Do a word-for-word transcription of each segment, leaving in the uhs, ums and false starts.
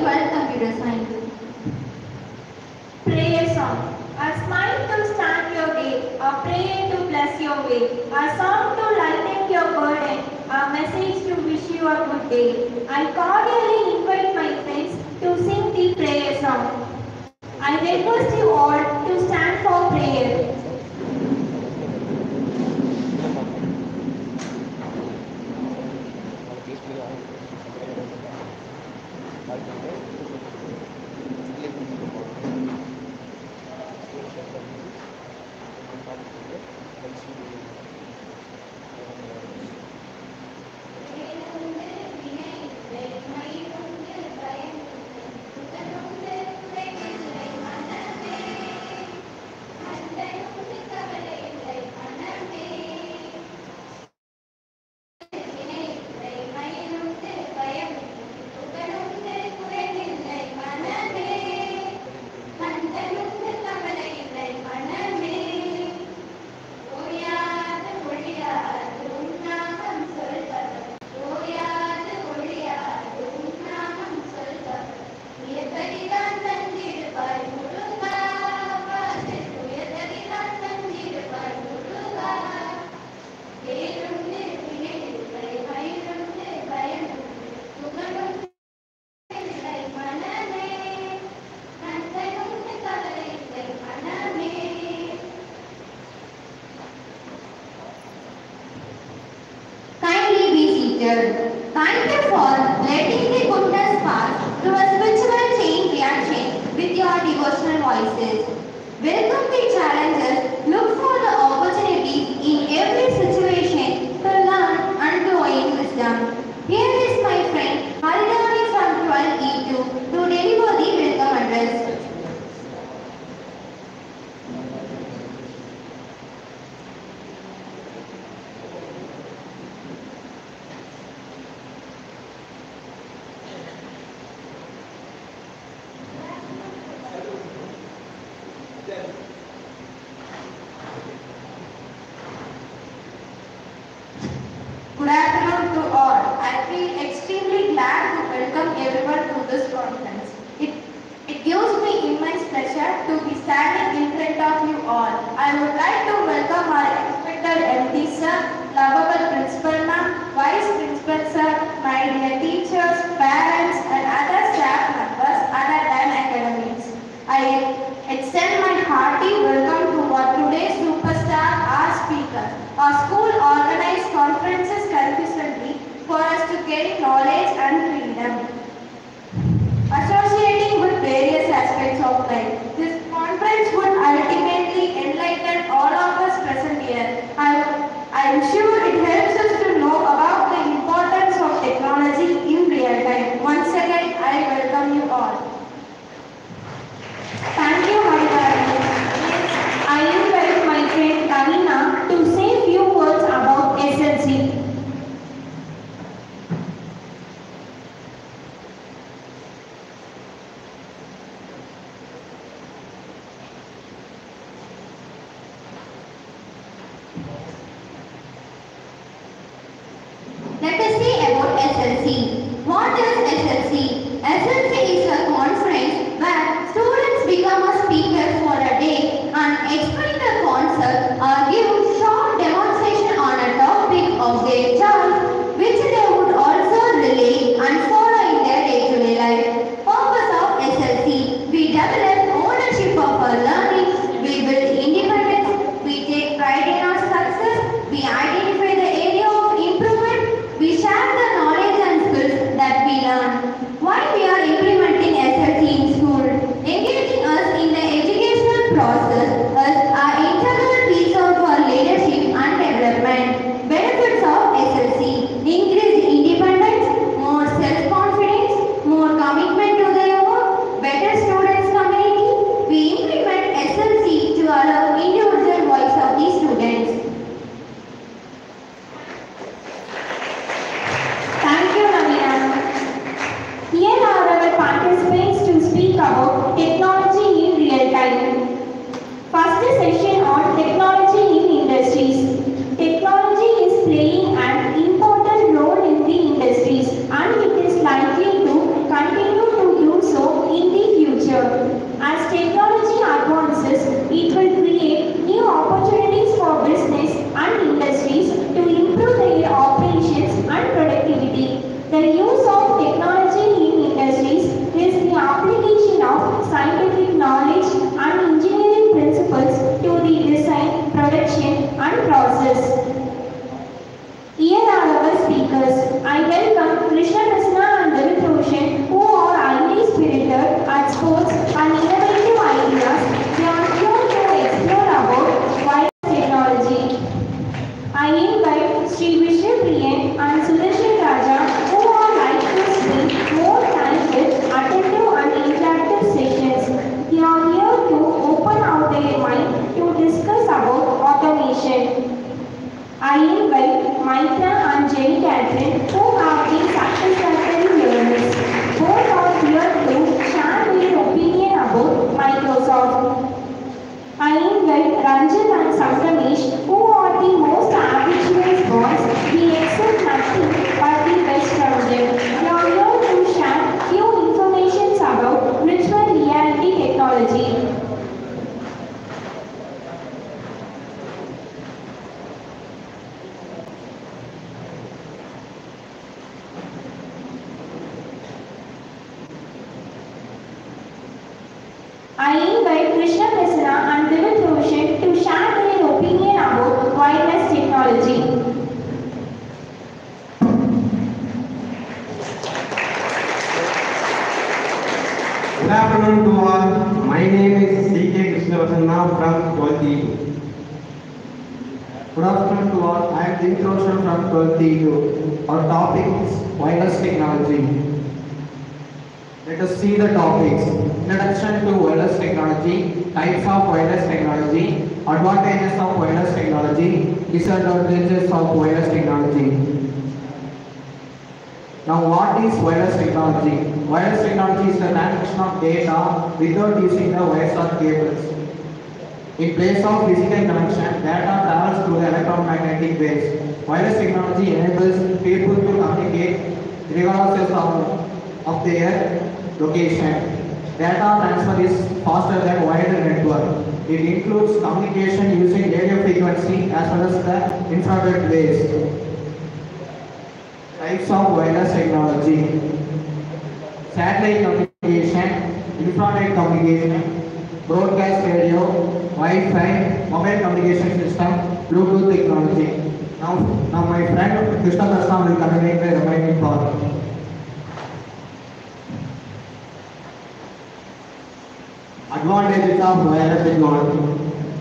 twelfth Computer Science. Prayer song. A smile to stand your day, a prayer to bless your way, a song to lighten your burden, a message to wish you a good day. I cordially invite my friends to sing the prayer song. I request you all to stand for prayer. Thank you for letting the goodness pass through a spiritual chain reaction with your devotional voices. Welcome the challenges, look for the opportunities in every situation to learn and grow in wisdom. Here is my friend Haridani from twelve E two to deliver the welcome address. Good afternoon to all. I feel extremely glad to welcome everyone to this conference. It, it gives me immense pleasure to be standing in front of you all. I would like to welcome our respected M D sir, lovable principal ma'am, vice principal sir, my dear teachers, parents and other staff members other than academics. I extend my hearty welcome to our today's superstar, our speaker. Our school organized conferences consistently for us to gain knowledge and freedom, associating with various aspects of life. This conference would ultimately enlighten all of us present here. I, I am sure it helps us to know about the importance of technology in real time. Once again, I welcome you all. Thank you, Haridani. I invite my friend Tanina to say a few words about S L C. Let us see about S L C. What is S L C? S L C is a conference where students become a speaker for a day and explain the concept or give short demonstration on a topic of their choice, which they would also relate and follow in their day-to-day life. Purpose of S L C: we develop ownership of our learning, we build independence, we take pride in our success, we identify the area of improvement, we share the knowledge and skills that we learn. some Ramesh, who are the most ambitious ones. We accept nothing but the best from them. We are here to share few information about virtual reality technology. I invite Krishna Prasanna and Divit Roshan to share their opinion about wireless technology. Good afternoon to all. My name is C K Krishna Prasanna from twelfth E. Good afternoon to all. I am Divit Roshan from twelfth E. Our topic is wireless technology. Let us see the topics. Introduction to wireless technology, types of wireless technology, advantages of wireless technology, disadvantages of wireless technology. Now, what is wireless technology? Wireless technology is the transmission of data without using the wires or cables. In place of physical connection, data travels through the electromagnetic waves. Wireless technology enables people to communicate regardless of, of their location. Data transfer is faster than wired network. It includes communication using radio frequency as well as the infrared waves. Types of wireless technology: satellite communication, infrared communication, broadcast radio, Wi-Fi, mobile communication system, Bluetooth technology. Now, now my friend Krishna Prasanna will convey the remaining part. Advantages of wireless technology: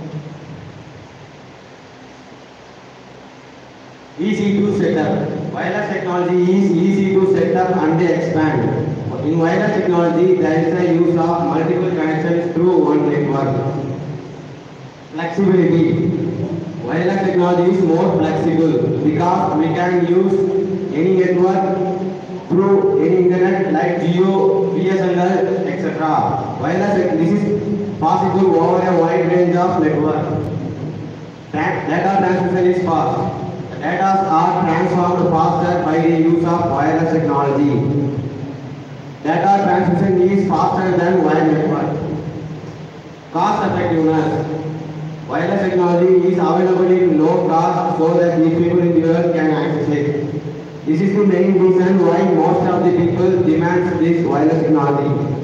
easy to set up. Wireless technology is easy to set up and expand. In wireless technology, there is a use of multiple connections through one network. Flexibility. Wireless technology is more flexible because we can use any network through any internet like Jio, B S N L, et cetera. Wireless, this is possible over a wide range of networks. Data transmission is fast. Data are transformed faster by the use of wireless technology. Data transmission is faster than wired network. Cost effectiveness. Wireless technology is available in low cost so that these people in the world can access it. This is the main reason why most of the people demand this wireless technology.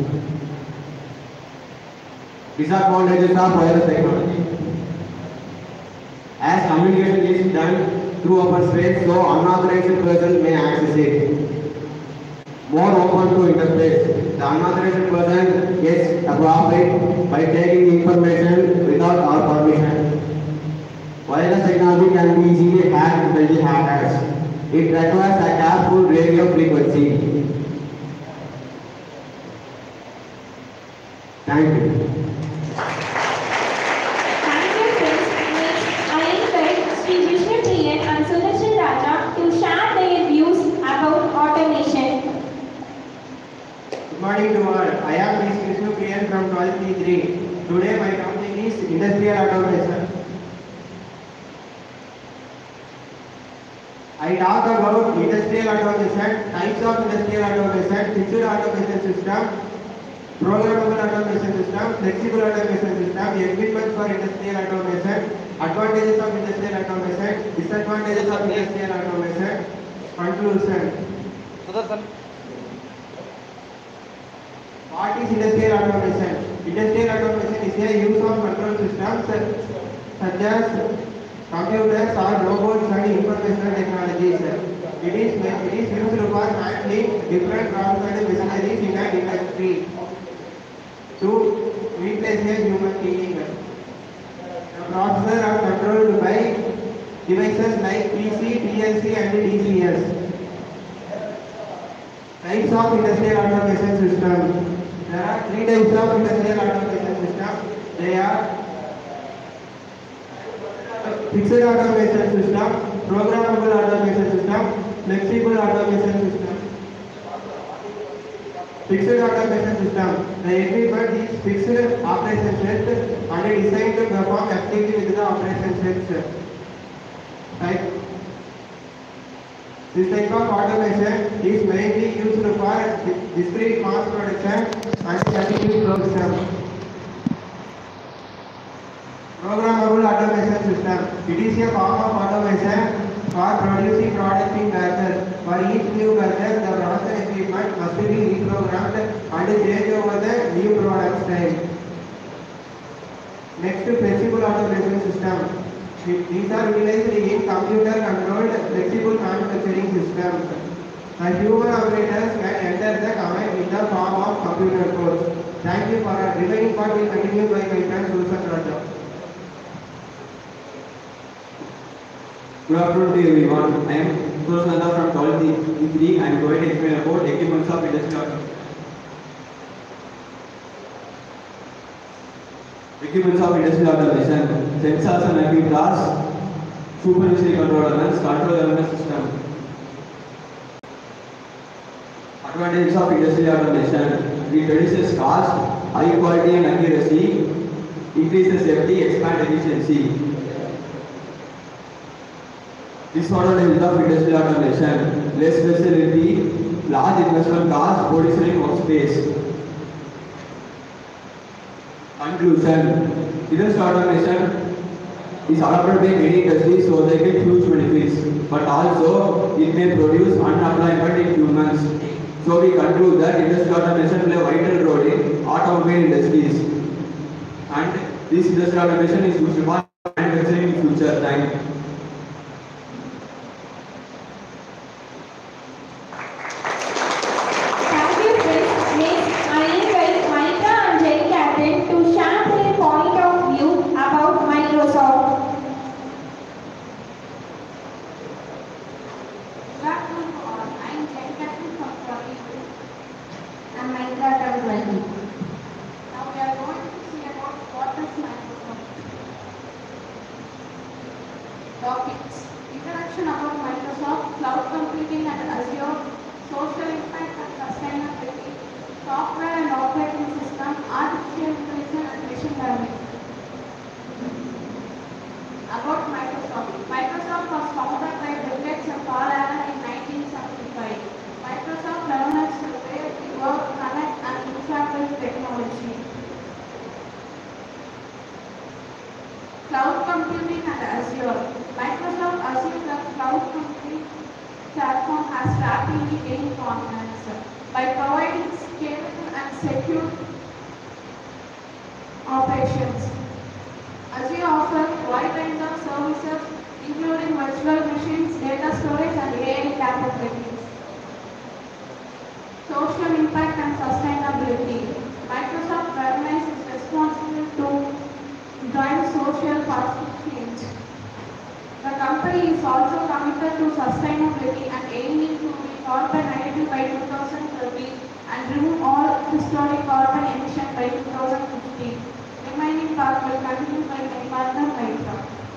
Disadvantages of wireless technology: as communication is done through open space, so unauthorized person may access it. More open to interface. The unauthorized person gets a profit by taking the information without our permission. Wireless technology can be easily hacked by the hackers. It requires a careful radio frequency. Thank you. Thank you, friends. Next, I invite Sri Vishnu Priyan and Sudarshan Raja to share their views about automation. Good morning to all. I am Miz Vishnu Priyan from twelfth E three. Today my topic is industrial automation. I talk about industrial automation, types of industrial automation, fixed automation system, programmable automation system, flexible automation system, equipment for industrial automation, advantages of industrial automation, disadvantages of industrial automation, conclusion. What is industrial automation? Industrial automation is a use of control systems such as computers or robots and information technologies. It is, it is used for handling different crops and machineries in an industry to replace a human being. The processors are controlled by devices like P C, P L C and D C S. Types of industrial automation system. There are three types of industrial automation system. They are fixed automation system, programmable automation system, flexible automation system. Fixed automation system. The equipment is fixed operation set and designed to perform activity with the operation sets. Type. This type of automation is mainly used for discrete mass production and continuous production. Programmable automation system. It is a form of automation for producing products in batches. For each new batch, the production equipment must be reprogrammed and change over the new product style. Next, flexible automation system. These are utilized in computer-controlled flexible manufacturing systems. The human operators can enter the command in the form of computer codes. Thank you for our remaining part will continue by my friend Susan Raja. Good afternoon to everyone. I am Susan Raja from College E three. I am going to explain about equipments of industrial automation. Equipments of industrial automation, sensors and actuators, supervisory control elements, control element system. Advantages of industrial automation: it reduces cost, high quality and accuracy, increases safety, expand efficiency. Disadvantages of industrial automation: less facility, large investment cost, producing workspace. Conclusion: industrial automation is adopted by many industries, so they get huge benefits, but also it may produce unemployment in humans. So we conclude that industrial automation play a vital role in automobile industries, and this industrial automation is used for manufacturing in future time. Thank you, friends. Next, I invite Monica and Jenny Captain to share their point of view about Microsoft. Good afternoon to all. I am Jen Captain from Kolkata. I'm Maitra from twenty. Now we are going to see about what is Microsoft. Topics: introduction about Microsoft, cloud computing and Azure, social impact and sustainability, software and operating system, artificial intelligence and machine learning. About Microsoft. Microsoft was founded by Bill Gates and Paul Allen in nineteen seventy-five. Microsoft revolutionized the way we work, connect and interact with technology. Cloud computing and Azure. Microsoft assumed that cloud computing platform has rapidly gained prominence by providing scalable and secure operations. Azure offers wide range of services including virtual machines, data storage and A I capabilities. Social impact and sustainability. Microsoft recognizes its responsibility to drive social positive change. The company is also committed to sustainability and aiming to be carbon neutral by two thousand thirty and remove all historic carbon emission by two thousand fifty. Remaining part will continue by my partner Maitra.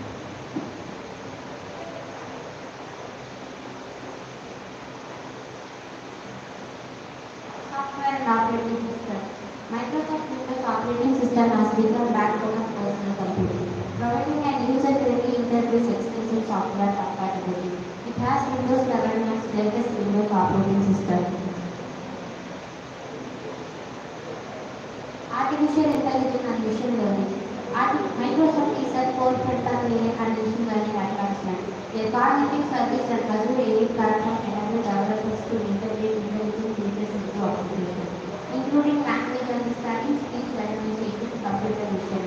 Software and operating system. Microsoft Windows operating system has become backbone of personal computing, providing an user-friendly interface, extensive software compatibility. It has Windows eleven as latest Windows operating system. Artificial intelligence and machine learning. Arti- Microsoft is at forefront of A I and machine learning advancement. Their cognitive service and Azure A I platform enable developers to integrate intelligent features into applications, including language understanding, speech recognition, computer vision.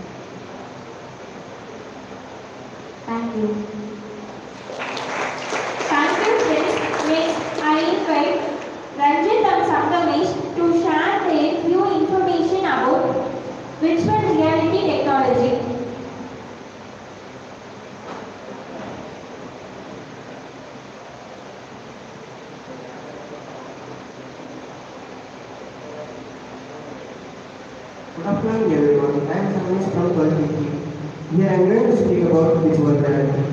Thank you. Thank you, friends. Next, I invite Ranjit and Sangamesh to share their few information about virtual reality technology. Good afternoon everyone. I am Sangamesh from Kolkata. Here I am going to speak about virtual reality.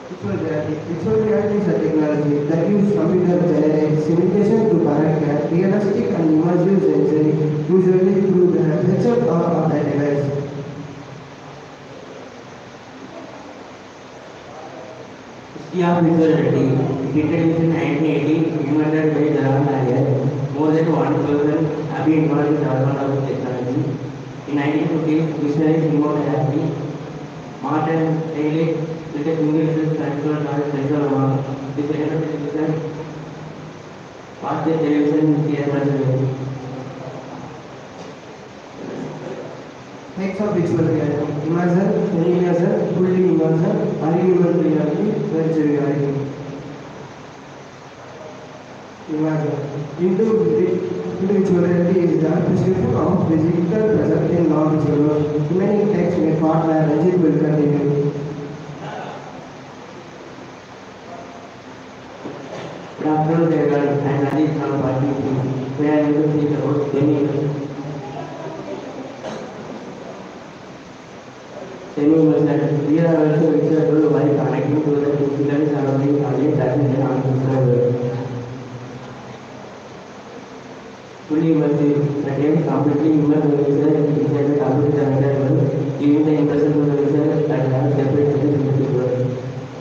Virtual reality. Virtual reality is a technology that uses computer-generated simulation to connect a realistic and immersive sensory, usually through the headset or on a device. History of visual reality. It introduced in nineteen eighty, invented by Jaran Nair. More than one thousand have been involved in development of this technology. In nineteen fifties, visionaries remote reality. Martin Haley with a single transfer knowledge sensor among the second of television. Watch the television theater. Types of virtual reality: immersion, semi-immersion, fully immersion, unimmersive reality, virtual reality. Immersion. Into virtual reality is the prescription of physical presence in non-visual world. Remaining text may part where Ranjit will continue. Good afternoon, everyone. I am Rajesh from Party three. We are going to speak about semi-immersion. Semi-immersion. These are also visual by connecting to the physical surrounding audience that is in non-visual world. Fully immersive. The game is completely immersed in the user inside the computer environment, giving the impression to the user that they are separate from the physical world.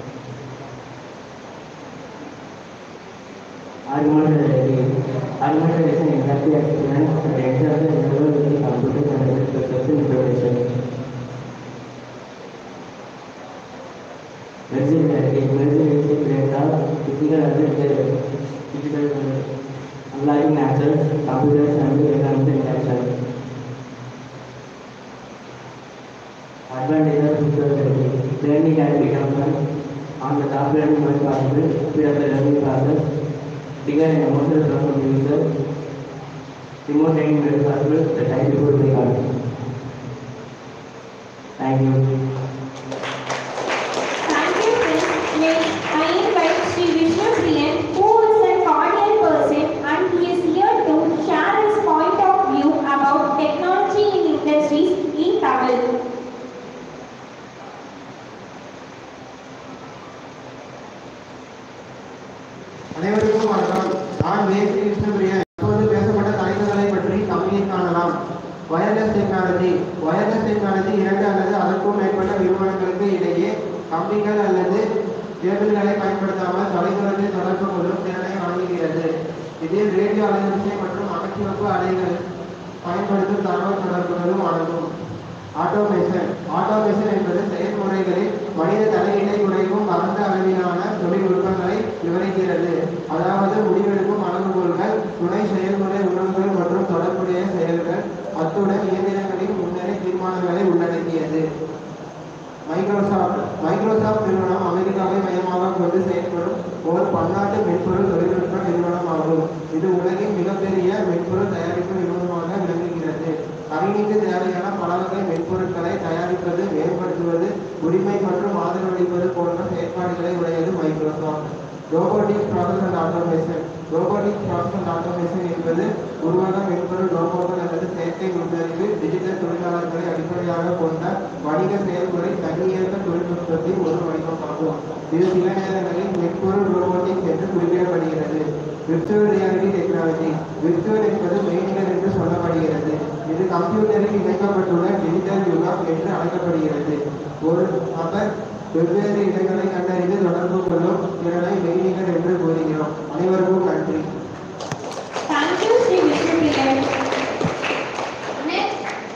Augmented reality. Augmented is an interactive experience that enters the environment with the computer generated perception information. Virtual reality. Virtual reality is a blend of physical and digital world, unlocking actions, computers, and the environmental interaction. Advantage of virtual reality. Learning can become fun. On the top learning when possible, speed up the learning process. Trigger an emotional response from the user. Remote training when possible, the time before the record. Thank you. Thank you, friends. Next, I invite Sri Vishnu Priyan, who is a cordial person and he is here to share his point of view about technology in industries in Tamil. அனைவருக்கும் வணக்கம். நான் வே ஸ்ரீ விஷ்ணுபிரியன். இப்போது பேசப்பட்ட தலைப்புகளை பற்றி கம்மியில் காணலாம். Wireless technology. Wireless technology இரண்டு அல்லது அதற்கும் மேற்பட்ட நிறுவனங்களுக்கு இடையே கம்பிகள் அல்லது கேபிள்களை பயன்படுத்தாமல் தொலைதூரத்தில் தொடர்பு கொள்ளும் திறனை வழங்குகிறது. இதில் ரேடியோ அலைவரிசை மற்றும் அமைச்சிறப்பு அலைகள் பயன்படுத்தும் தகவல் தொடர்புகளும் அடங்கும். ஆட்டோமேஷன். ஆட்டோமேஷன் என்பது செயல்முறைகளில் மனித தலையீட்டை குறைக்கும் பரந்த அளவிலான தொழில்நுட்பங்களை விவரிக்கிறது. அதாவது முடிவெடுக்கும் அளவுகோல்கள், துணை செயல்முறை உணர்வுகள் மற்றும் தொடர்புடைய செயல்கள், அத்துடன் இயந்திரங்களின் முன்னரே தீர்மானங்களை உள்ளடக்கியது. மைக்ரோசாப்ட். மைக்ரோசாப்ட் நிறுவனம் அமெரிக்காவை மையமாக கொண்டு செயல்படும் ஒரு பன்னாட்டு மென்பொருள் தொழில்நுட்ப நிறுவனமாகும். இது உலகின் மிகப்பெரிய மென்பொருள் தயாரிப்பு நிறுவனமாக விளங்குகிறது. கணினிக்கு தேவையான பல வகை மென்பொருட்களை தயாரிப்பது, மேம்படுத்துவது, உரிமை மற்றும் ஆதரவளிப்பது போன்ற செயற்பாடுகளை உடையது Microsoft. Robotics process and automation. Robotics process and automation என்பது உருவக மென்பொருள் ரோபோக்கள் அல்லது செயற்கை நுண்ணறிவு டிஜிட்டல் தொழிலாளர்களை அடிப்படையாக கொண்ட வணிக செயல்முறை தன்னியக்க தொழில்நுட்பத்தின் ஒரு வடிவமாகும். இது சில நேரங்களில் மென்பொருள் ரோபோட்டிக்ஸ் என்று குறிப்பிடப்படுகிறது. Virtual reality technology. விர்ச்சுவல் என்பது மெய்நிகர் என்று சொல்லப்படுகிறது. இது கம்ப்யூட்டரில் இணைக்கப்பட்டுள்ள டிஜிட்டல் யுகம் என்று அழைக்கப்படுகிறது. ஒரு நபர் வெவ்வேறு இடங்களை கண்டறிந்து தொடர்பு கொள்ளும் திறனை மெய்நிகர் என்று கூறுகிறோம். அனைவருக்கும் நன்றி. Thank you, Sri Vishnu Priyan. Next,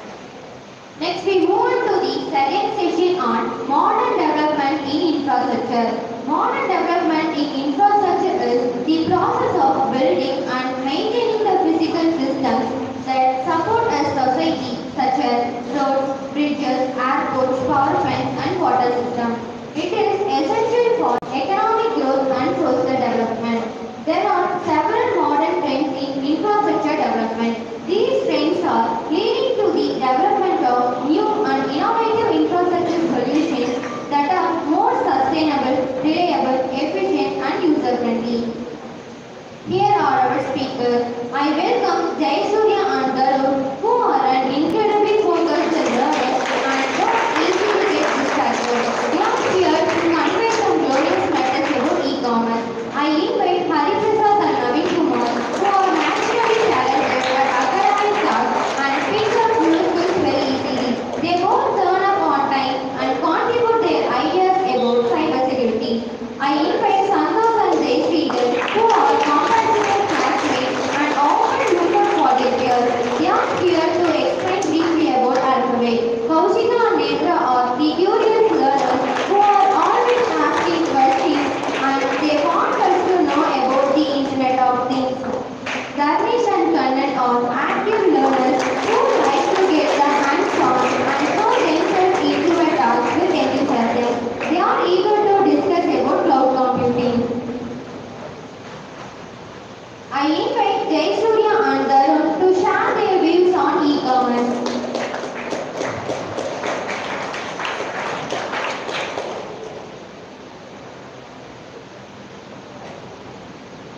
next we move on to the second session on modern development in infrastructure. Modern development in infrastructure is the process of building and maintaining the physical systems that support a society, such as roads, bridges, airports, power plants, and water systems. It is essential for economic growth and social development. There are several modern trends in infrastructure development. These trends are leading to the development of new and innovative infrastructure solutions that are more sustainable, reliable, efficient, and user-friendly.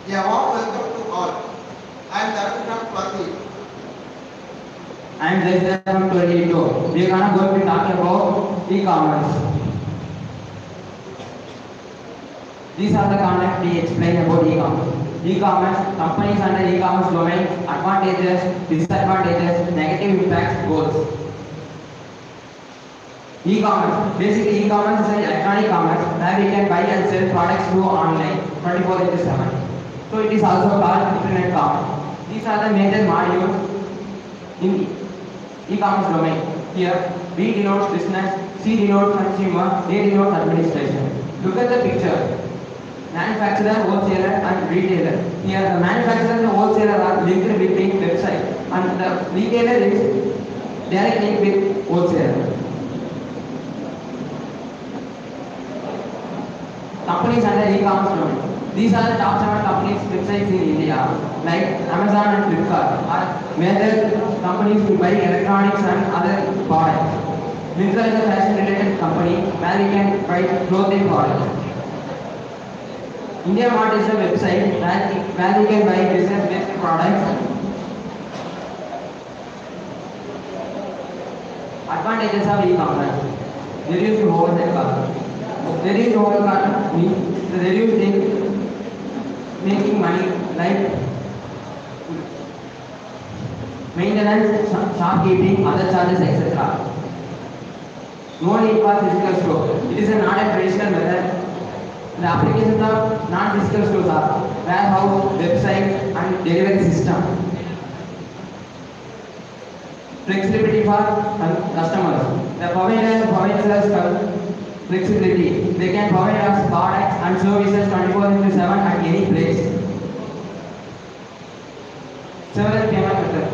A warm welcome to all. I am Darun from Swati. I am Jayaswal from twenty-two. We are gonna go to talk about e-commerce. These are the concepts we explain about e-commerce. E-commerce, companies under e-commerce domain, advantages, disadvantages, negative impacts, goals. E-commerce, basically e-commerce is an electronic commerce where we can buy and sell products through online twenty-four into seven. So it is also called internet commerce. These are the major modules in e-commerce domain. Here, B denotes business, C denotes consumer, A denotes administration. Look at the picture. Manufacturer, wholesaler and retailer. Here the manufacturer and the wholesaler are linked between website and the retailer is direct link with wholesaler. Companies under e-commerce domain. These are the top seven companies websites in India, like Amazon and Flipkart are major companies who buy electronics and other products. Myntra is a fashion related company where we can buy clothing products. India Mart is a website where, where we can buy business based products. Advantages of e-commerce. Reduce the wholesale cost. Reduce the wholesale cost means the reduced in making money like maintenance, shopkeeping, other charges, et cetera. No need for physical store. It is a not a traditional method. The applications of non-physical stores are warehouse, website, and delivery system. Flexibility for customers. The provider provides us flexibility. They can provide us products and services twenty-four into seven at any place. Several payment methods.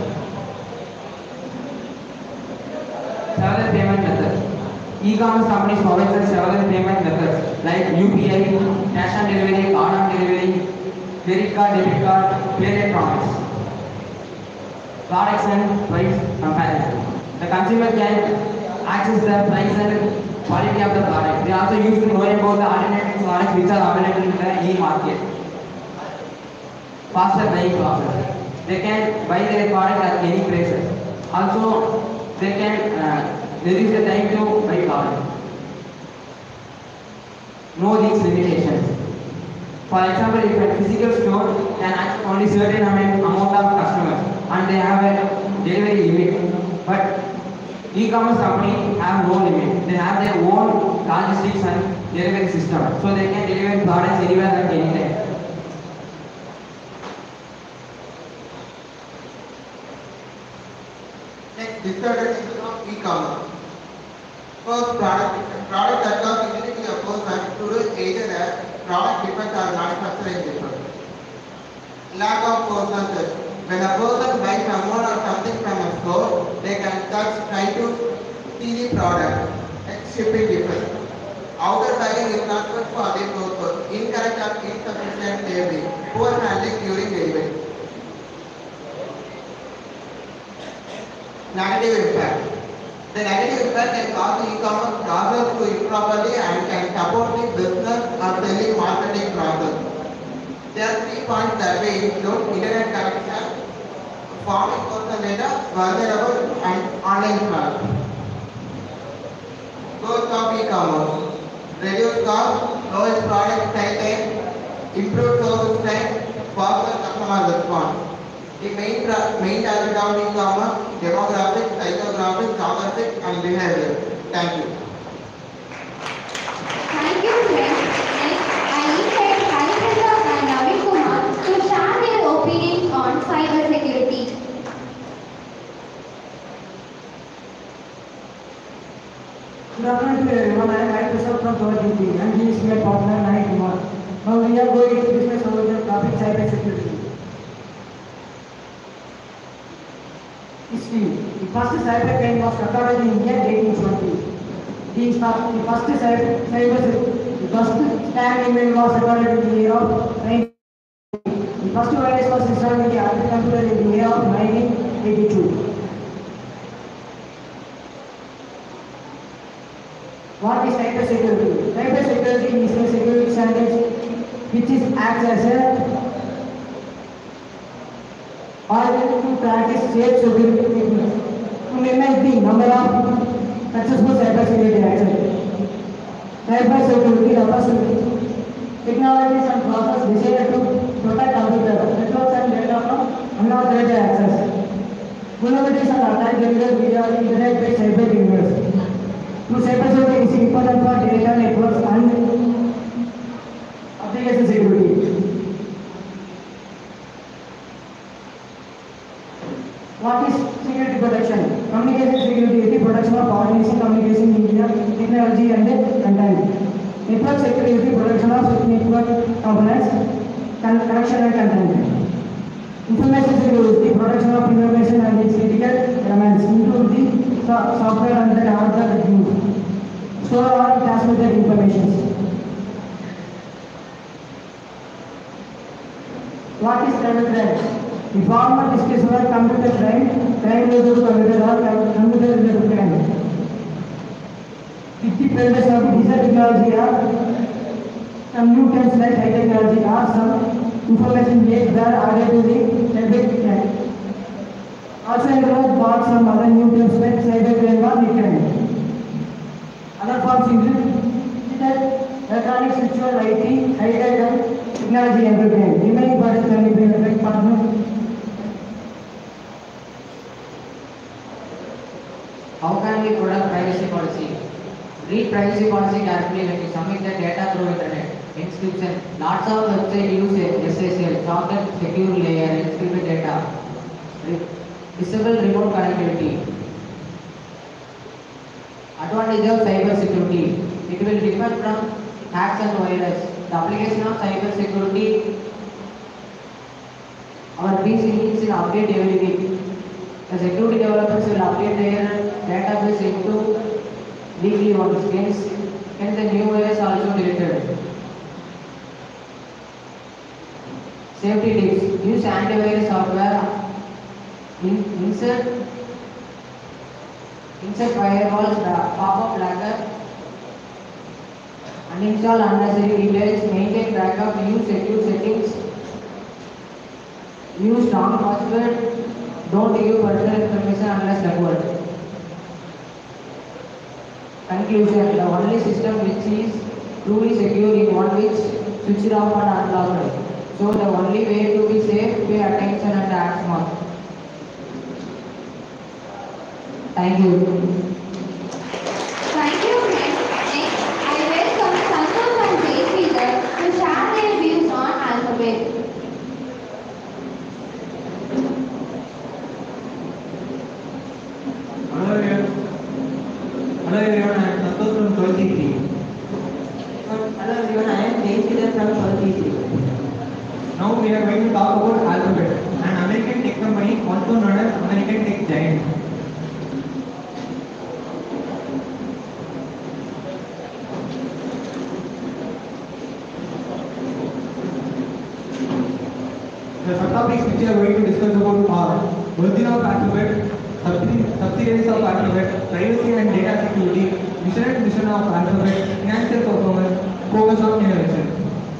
Several payment methods. E-commerce companies provide us several payment methods like U P I, cash on delivery, card on delivery, credit card, debit card, pay electronics. Products and price comparison. The consumer can access the price and quality of the product. They also use to know about the alternative products which are available in the e-market. Faster buying process. They can buy their product at any prices. Also, they can uh, reduce the time to buy product. Know these limitations. For example, if a physical store can access only certain amount of customers and they have a delivery limit, but e-commerce companies have no limit. They have their own logistics and delivery system, so they can deliver products anywhere at any time. Next, disadvantages of e-commerce. First, product. Product that comes immediately a person to do either a product defect or manufacturing defect. Lack of personal touch. When a person buys someone or something from a store, they can touch, try to see the product. Next, shipping defect. Outer bagging is not good for the purpose. Incorrect or insufficient labeling. Poor handling during delivery. Negative impact. The negative impact can cause the e-commerce process to improperly and can support the business or selling marketing process. There are three points that we include: internet connection, farming personal data, vulnerable and online fraud. Goals of e-commerce: reduce cost, lowest product time, improve service time, faster customer response. The main, main target of e-commerce: demographics, psychographics, demographics and behavior. Thank you. Thank you, friends. Next, I invite Harishendra and Navin Kumar to share their opinions on cyber security. Good afternoon to everyone. I am Microsoft from Power D P and he is my partner Navin Kumar. Now we are going to discuss about the topic cyber security. History. The first cyber crime was recorded in India eighteen twenty. The, the first cyber, cyber the first spam email was recorded in the year of nineteen eighty. The first virus was installed in the Apple computer in the year of nineteen eighty-two. What is cyber security? Cyber security is a security standard which is acts as a to practice safe security techniques to minimize the number of successful cybersecurity attacks. Cybersecurity refers to technologies and processes designed to protect computers, networks and data from unauthorized access. Vulnerabilities and attacks delivered via the internet-based cyber criminals. To cybersecurity is important for data networks and application security. What is security protection? Communication security is the protection of organizing communication media, technology and content. Network security is the protection of network components, con- connection and content. Information security is the protection of information and its critical elements, including the so- software and the hardware that use. Store or transmit the information. What is cybercrime? The form of discussion of computer crime, crime related to computer or computer related to crime. With the premise of digital technology or some new terms like high technology or some information based that are added to the cybercrime. Also include bots some other new terms like cybercrime or crime. Other forms include digital, electronic, virtual, I T, high-tech and technology and crime. Remaining parties can be effect partner. How can we protect privacy policy? Read privacy policy carefully when you submit the data through internet. Inscription. Lots of websites use S S L, socket secure layer, encrypted data. Re- Disable remote connectivity. Advantage of cyber security. It will differ from hacks and virus. The application of cyber security. Our P C needs to update every week. The security developers will update their database into weekly once. Hence, hence the new virus also deleted. Safety tips. Use antivirus software. In, insert insert firewalls, pop-up blocker. Uninstall unnecessary details. Maintain backup. Use secure settings. Use strong password. Don't give personal information unless required. Conclusion. The only system which is truly secure is one which switched off and unlocked. So the only way to be safe, pay attention and act smart. Thank you. Thank you, friends. Next, I welcome Santosh and Jayashree to share their views on alphabet. Hello everyone. Hello everyone, I am Santosh from twelfth C three. Hello everyone, I am Jayashree from twelfth C three. Now we are going to talk about Alphabet, an American tech company also known as American Tech Giant. The subtopics which we are going to discuss about are origin of Alphabet, subsidi- subsidiaries of Alphabet, privacy and data security, mission and mission of Alphabet, financial performance, focus on innovation.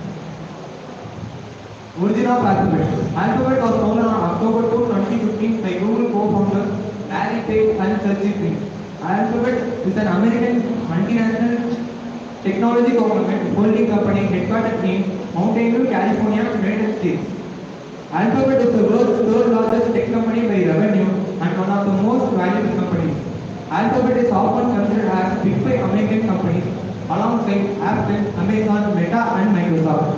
Origin of Alphabet. Alphabet was founded on October second, twenty fifteen by Google co-founders Larry Page and Sergey Brin. Alphabet is an American multinational technology government holding company headquartered in Mountain View, California, United States. Alphabet is the world's third largest tech company by revenue and one of the most valuable companies. Alphabet is often considered as big five American companies alongside Apple, Amazon, Meta and Microsoft.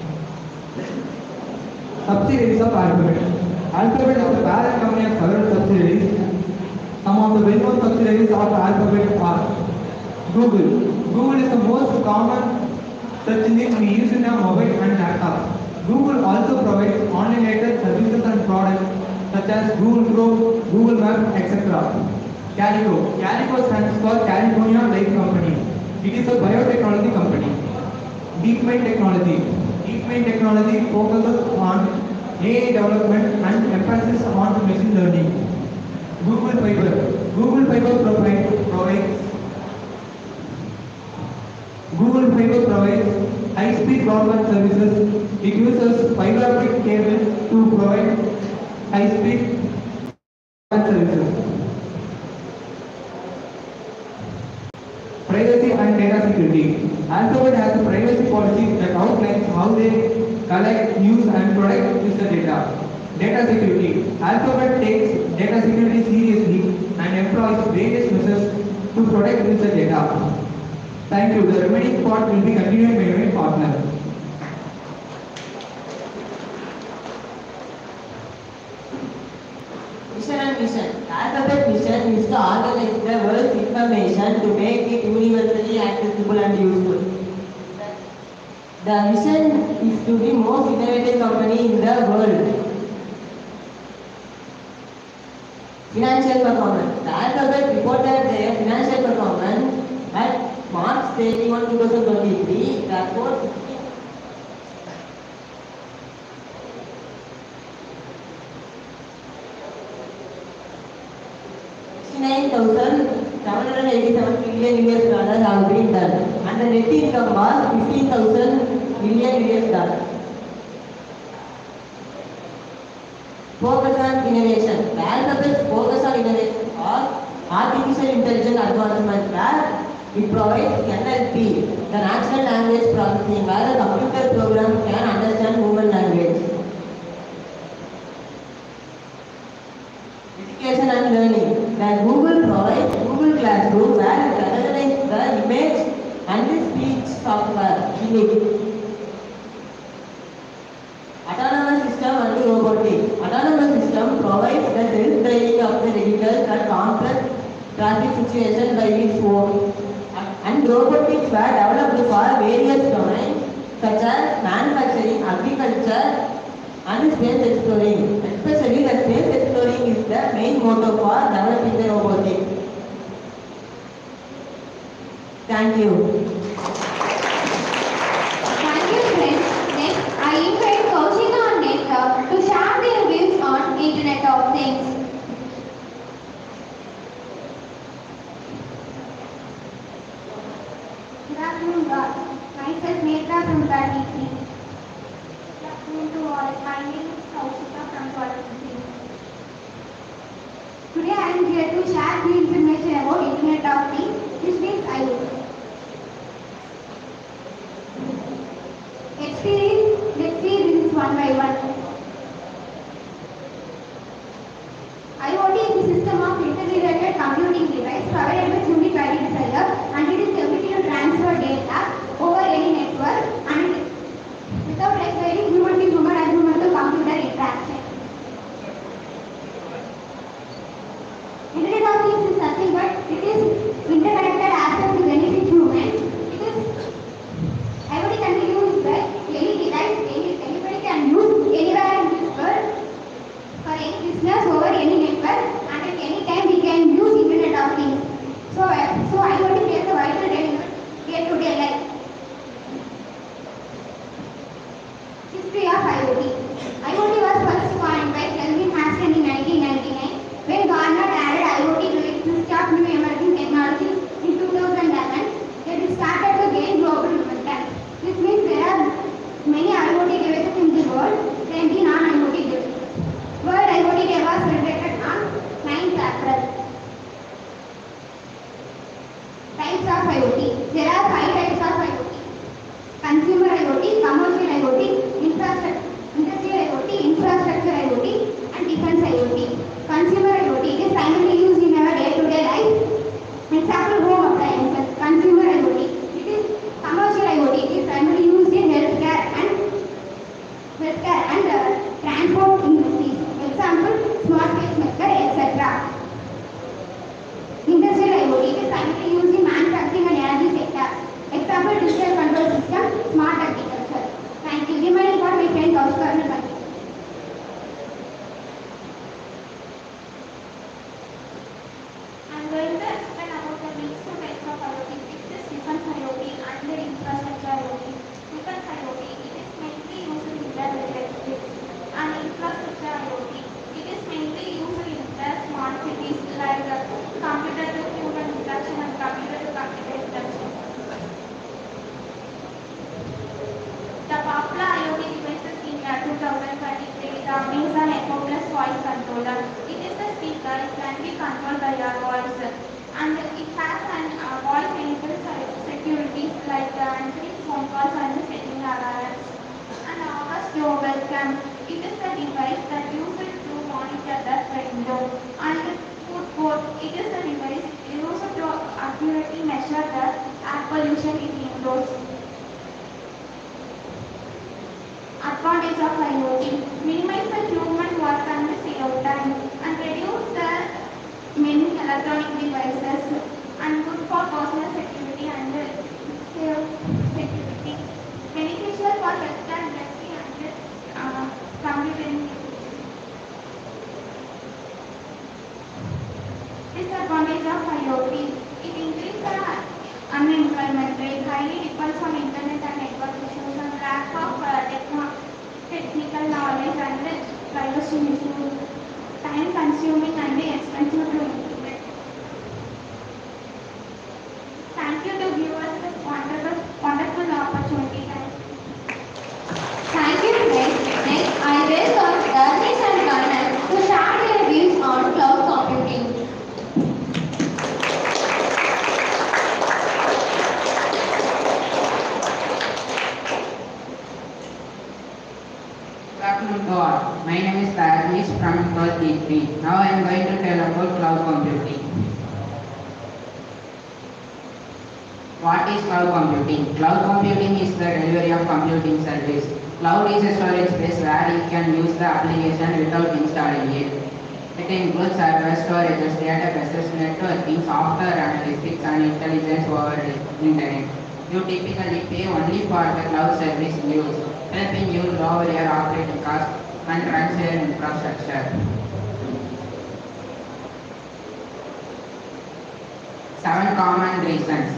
Subsidiaries of Alphabet. Alphabet is the parent company of several subsidiaries. Some of the well-known subsidiaries of Alphabet are Google. Google is the most common search engine we use in our mobile and laptops. Google also provides online-related services and products such as Google Chrome, Google Maps, et cetera. Calico. Calico stands for California Life Company. It is a biotechnology company. DeepMind Technology. DeepMind Technology focuses on A I development and emphasis on machine learning. Google Fiber. Google Fiber provide, provides Google Fiber provides high-speed broadband services. It uses fiber optic cable to provide high-speed services. Privacy and data security. Alphabet has a privacy policy that outlines how they collect, use and protect user data. Data security. Alphabet takes data security seriously and employs various measures to protect user data. Thank you. The remaining part will be continued by my partner. Mission and vision. Alphabet mission is to organize the world's information to make it universally accessible and useful. The mission is to be most innovative company in the world. Financial performance. The Alphabet reported their financial performance at March thirty-first, two thousand twenty-three. The report sixty-nine thousand seven hundred eighty-seven billion U S dollars have been done, and the net income was fifteen thousand billion U S dollars. Focus on innovation. The Alphabet's focus on innovation was artificial intelligence advancement, where it provides N L P, the natural language processing, where a computer program can understand human language. Education and learning. The Google provides Google Classroom, where it recognizes the image and the speech software in it. Autonomous system and robotics. Autonomous system provides the self-driving of the vehicles at complex traffic situations by its own. And robotics were developed for various domains such as manufacturing, agriculture, and space exploring. Especially the space exploring is the main motto for developing the robotics. Thank you. Thank you, friends. Next, I invite Kaushika and Netra to share their views on Internet of Things. Good afternoon, God. Myself, Netra from thirty-three. Good afternoon to all. My name is Kaushika from thirty-three. Today I am here to share the information about Internet of Things, which means IoT. Experience, let's see this one by one. IoT is a system of integrated computing device provided by unique identifier, and it is ability to transfer data over any network and without requiring human to human and human to computer interaction. Internet of Things is nothing but it is interconnected aspect to benefit humans. It is IoT can be used by any device, any, anybody can use anywhere in this world for any business over any network, and at any time we can use Internet of Things. So, uh, so IoT plays a vital role in day-to-day life. History of IoT. IoT was first coined by Kelvin Haston in nineteen ninety-nine when Gartner added IoT to its list of new emerging technologies in two thousand eleven. Then it started to gain global momentum. This means there are many IoT devices in the world than the non-IoT devices. World IoT Day was celebrated on ninth April. Types of IoT. There are five types of IoT. Consumer IoT, commercial IoT, infrastructure, industrial IoT, infrastructure IoT, and defense IoT. Consumer IoT is primarily used in our day-to-day life. Example, home appliances. Consumer IoT. It is commercial IoT. It is primarily used in healthcare and healthcare and uh, transport industries. Example, smart pacemaker, et cetera. Industrial IoT is primarily used in manufacturing and energy sector. Example, digital control system, smart agriculture. Thank you. Remaining for my friend Kaushika will continue. I am going to explain about the these two types of IoT. It is defense IoT and the infrastructure IoT. Defense IoT, it is mainly used in the electrics, and infrastructure IoT, it is mainly used in the smart cities like uh, computer to human interaction and computer to computer interaction. The popular IoT devices in uh, two thousand twenty-three, the Amazon Echo Plus voice controller. It is the speaker vehicle can be controlled by your voice, and it has an uh, voice-enabled securities like uh, answering phone calls and setting alarms. And our store webcam, it is a device that uses to monitor the window. And food board, it is a device used to accurately measure the air pollution in indoors. Advantage of IoT: minimize the human work and save time, and reduce the many electronic devices, and good for personal security and save security. Beneficial for healthcare industry and uh, computing. Disadvantage of IoT: it increases the unemployment rate, highly depends on internet and network issues, and lack of uh, techno- technical knowledge and privacy issues, time consuming and expensive to implement. Thank you to give us this wonderful, wonderful opportunity. Thank you, friends. Next, I welcome Dharnesh and Kannan to share their views on cloud computing. Good afternoon to all. My name is Dharnesh from twelfth D three. Now I am going to tell about cloud computing. What is cloud computing? Cloud computing is the delivery of computing service. Cloud is a storage space where you can use the application without installing it. It includes servers, storages, databases, networking, software analytics, and intelligence over the internet. You typically pay only for the cloud service use, helping you lower your operating costs and run your infrastructure. Seven common reasons: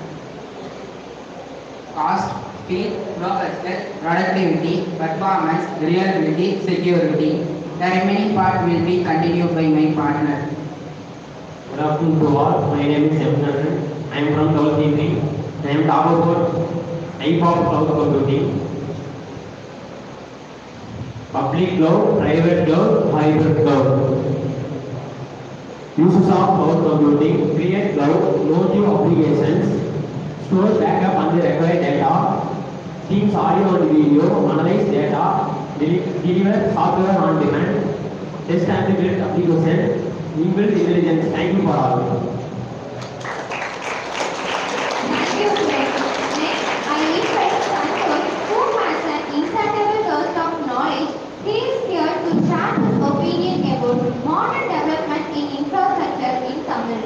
cost, speed, robustness, productivity, performance, reliability, security. The remaining part will be continued by my partner. Good afternoon to all. My name is M. Nandan. I am from twelfth D three. I am talking about type of cloud computing. Public cloud, private cloud, hybrid cloud. Uses of cloud computing: create cloud, load new applications, store backup and the required data, streams audio and video, analyze data, deliver software on demand, test and build application, inbuilt intelligence. Thank you for all. Thank you, friends. Next, I invite Santosh, who has an insiderable thirst of knowledge. He is here to share his opinion about modern development in infrastructure in Tamil.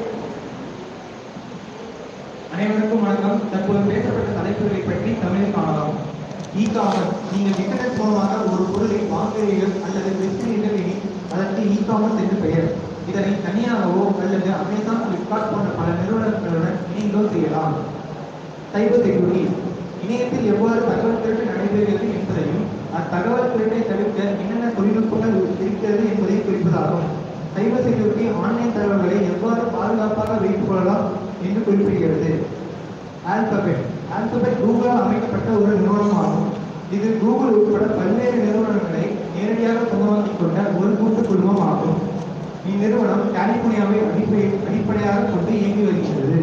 அனைவருக்கும் வணக்கம். தற்போது பேசப்பட்ட தலைப்புகளை பற்றி தமிழில் காணலாம். E commerce: நீங்கள் internet மூலமாக ஒரு பொருளை வாங்குகிறீர்கள் அல்லது விற்கிறீர்கள் எனில் அதற்கு இ காமர்ஸ் என்று பெயர். இதனை தனியாகவோ அல்லது அமேசான், பிளிப்கார்ட் போன்ற பல நிறுவனங்களுடன் இணைந்தோ செய்யலாம். சைபர் செக்யூரிட்டி: இணையத்தில் எவ்வாறு தகவல் திருட்டு நடைபெறுகிறது என்பதையும் அத்தகவல் திருட்டை தடுக்க என்னென்ன தொழில்நுட்பங்கள் இருக்கிறது என்பதை குறிப்பதாகும். சைபர் செக்யூரிட்டி ஆன்லைன் தகவல்களை எவ்வாறு பாதுகாப்பாக வைத்துக் கொள்ளலாம் என்று குறிப்பிடுகிறது. ஆல்பபெட்: ஆல்பபெட் கூகுளால் அமைக்கப்பட்ட ஒரு நிறுவனமாகும். இது கூகுள் உட்பட பல்வேறு நிறுவனங்களை நேரடியாக சொந்தமாக்கிக் கொண்ட ஒரு கூட்டு குழுமம் ஆகும். இந்நிறுவனம் கலிபோர்னியாவை அடிப்படை அடிப்படையாக கொண்டு இயங்கி வருகிறது.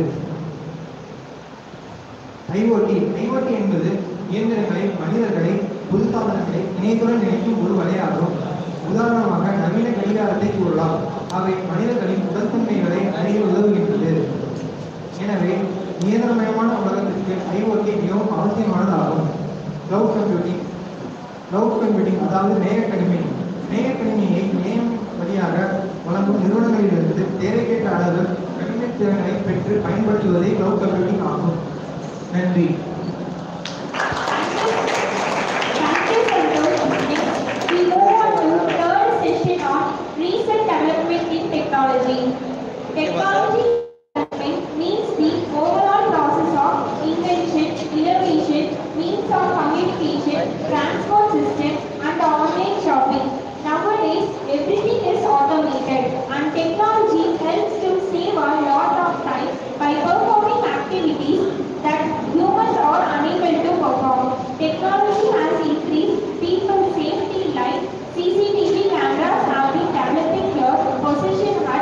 ஐஓடி: ஐஓடி என்பது இயந்திரங்களை, மனிதர்களை, பொது சாதனங்களை இணையத்துடன் இணைக்கும் ஒரு வலையாகும். உதாரணமாக நவீன கடிகாரத்தை கூறலாம். அவை மனிதர்களின் உடற்தன்மைகளை அறிய உதவுகின்றது. எனவே இயந்திரமயமான உலகத்திற்கு ஐஓடி மிகவும் அவசியமானதாகும். கிளவுட் கம்ப்யூட்டிங்: கிளவுட் கம்ப்யூட்டிங் அதாவது மேகக்கணினி. மேகக்கணினியை இணையம் வழியாக வழங்கும் நிறுவனங்களிலிருந்து தேவைக்கேற்ற அளவு கணினி திறன்களை பெற்று பயன்படுத்துவதே கிளவுட் கம்ப்யூட்டிங் ஆகும். நன்றி. We move on to third session on recent development in technology. Technology development means the overall process of invention, innovation, means of communication, transport systems, and online shopping. Nowadays, everything is automated, and technology helps to save a lot of time by performing activities that humans are unable to perform. Technology has increased people's safety like C C T V cameras have been developing here, possession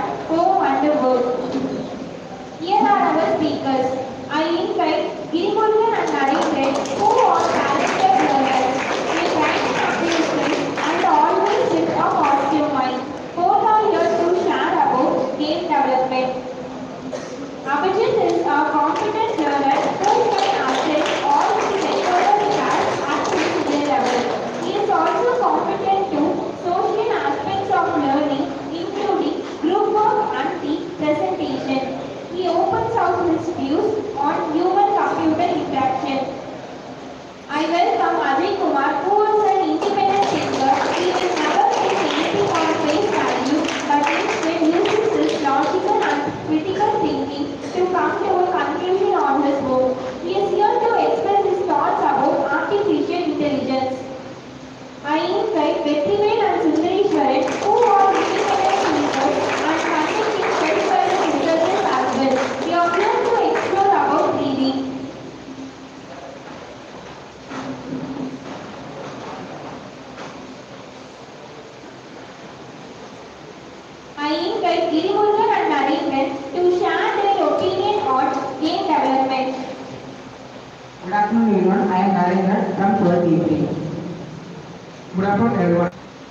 afternoon everyone. I am Narendran from twelfth E three. Good afternoon everyone.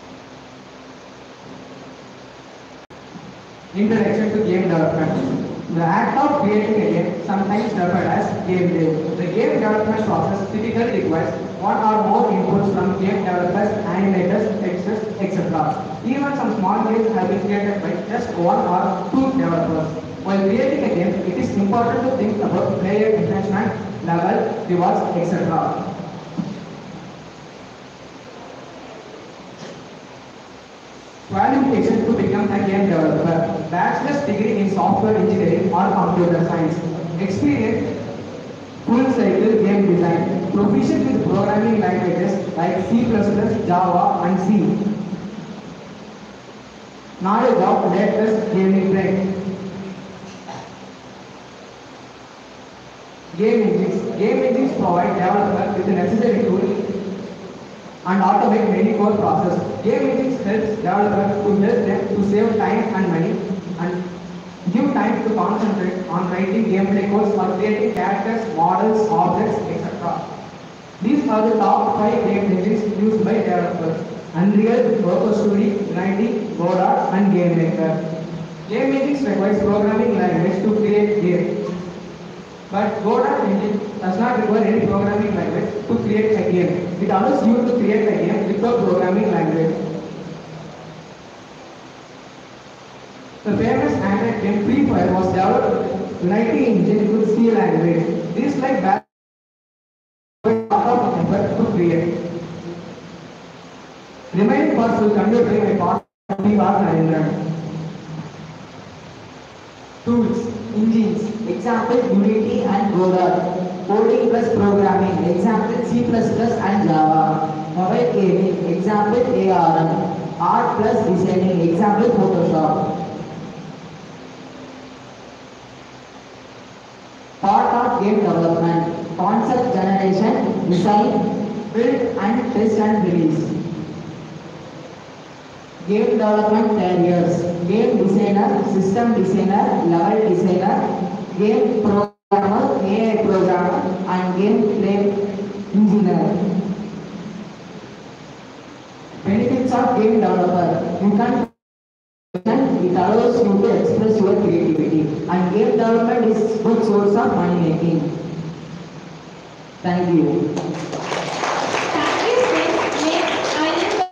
Introduction to game development. The act of creating a game, sometimes referred as game dev. The game development process typically requires one or more inputs from game developers, animators, textures, et cetera. Even some small games have been created by just one or two developers. While creating a game, it is important to think about player engagement, level, rewards, et cetera. Qualification to become a game developer. Bachelor's degree in software engineering or computer science. Experience, full cycle game design. Proficient with programming languages like C plus plus, Java and C. Knowledge of latest gaming trends. Game engines. Game engines provide developers with the necessary tools and automate many core process. Game engines helps developers to help them to save time and money and give time to concentrate on writing gameplay codes or creating characters, models, objects, et cetera. These are the top five game engines used by developers: Unreal, Worker Studio, Unity, Godot, and GameMaker. Game engines requires programming language to create games. But Godot engine does not require any programming language to create a game. It allows you to create a game without programming language. The famous Android game Free Fire was developed with Unity engine with C language. This like back lot of effort to create. Remaining parts will continue during my part of Narendran. Tools, engines, example Unity and Godot. Coding plus programming, example C plus plus and Java. Mobile gaming, example A R M. Art plus designing, example Photoshop. Part of game development, concept generation, design, build and test and release. Game development careers, game designer, system designer, level designer, game programmer, A I programmer, and gameplay engineer. Benefits of game developer. You can it allows you to express your creativity, and game development is good source of money making. Thank you. Thank you, friends. Next, I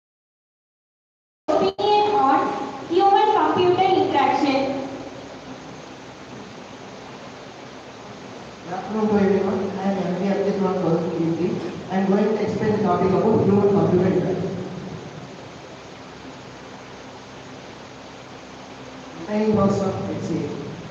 will opinion on human-computer interaction. Good afternoon to everyone. I am M D Abdul from twelfth E three. I am going to explain the topic about human-computer interaction. Designing works of H C A.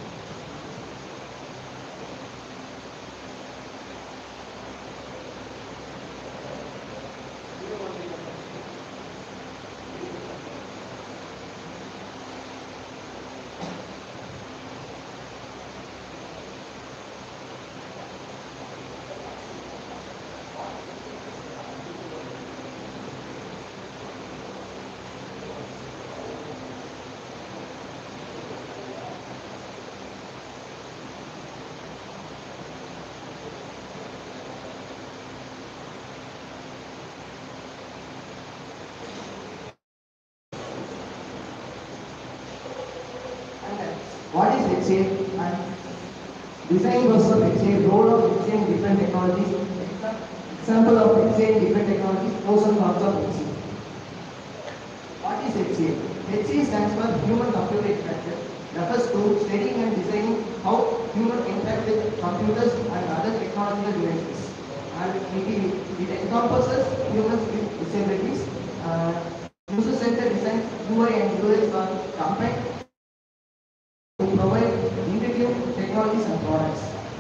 What is H C A and design works of H C A, role of H C A in different technologies, example of H C A in different technologies, pros and cons of H C A. What is H C A? H C A stands for Human Computer Interaction, refers to studying and designing how humans interact with computers and other technological devices. And it, it encompasses humans with disabilities, uh, user-centered design, U I and U X are combined to provide intuitive technologies and products.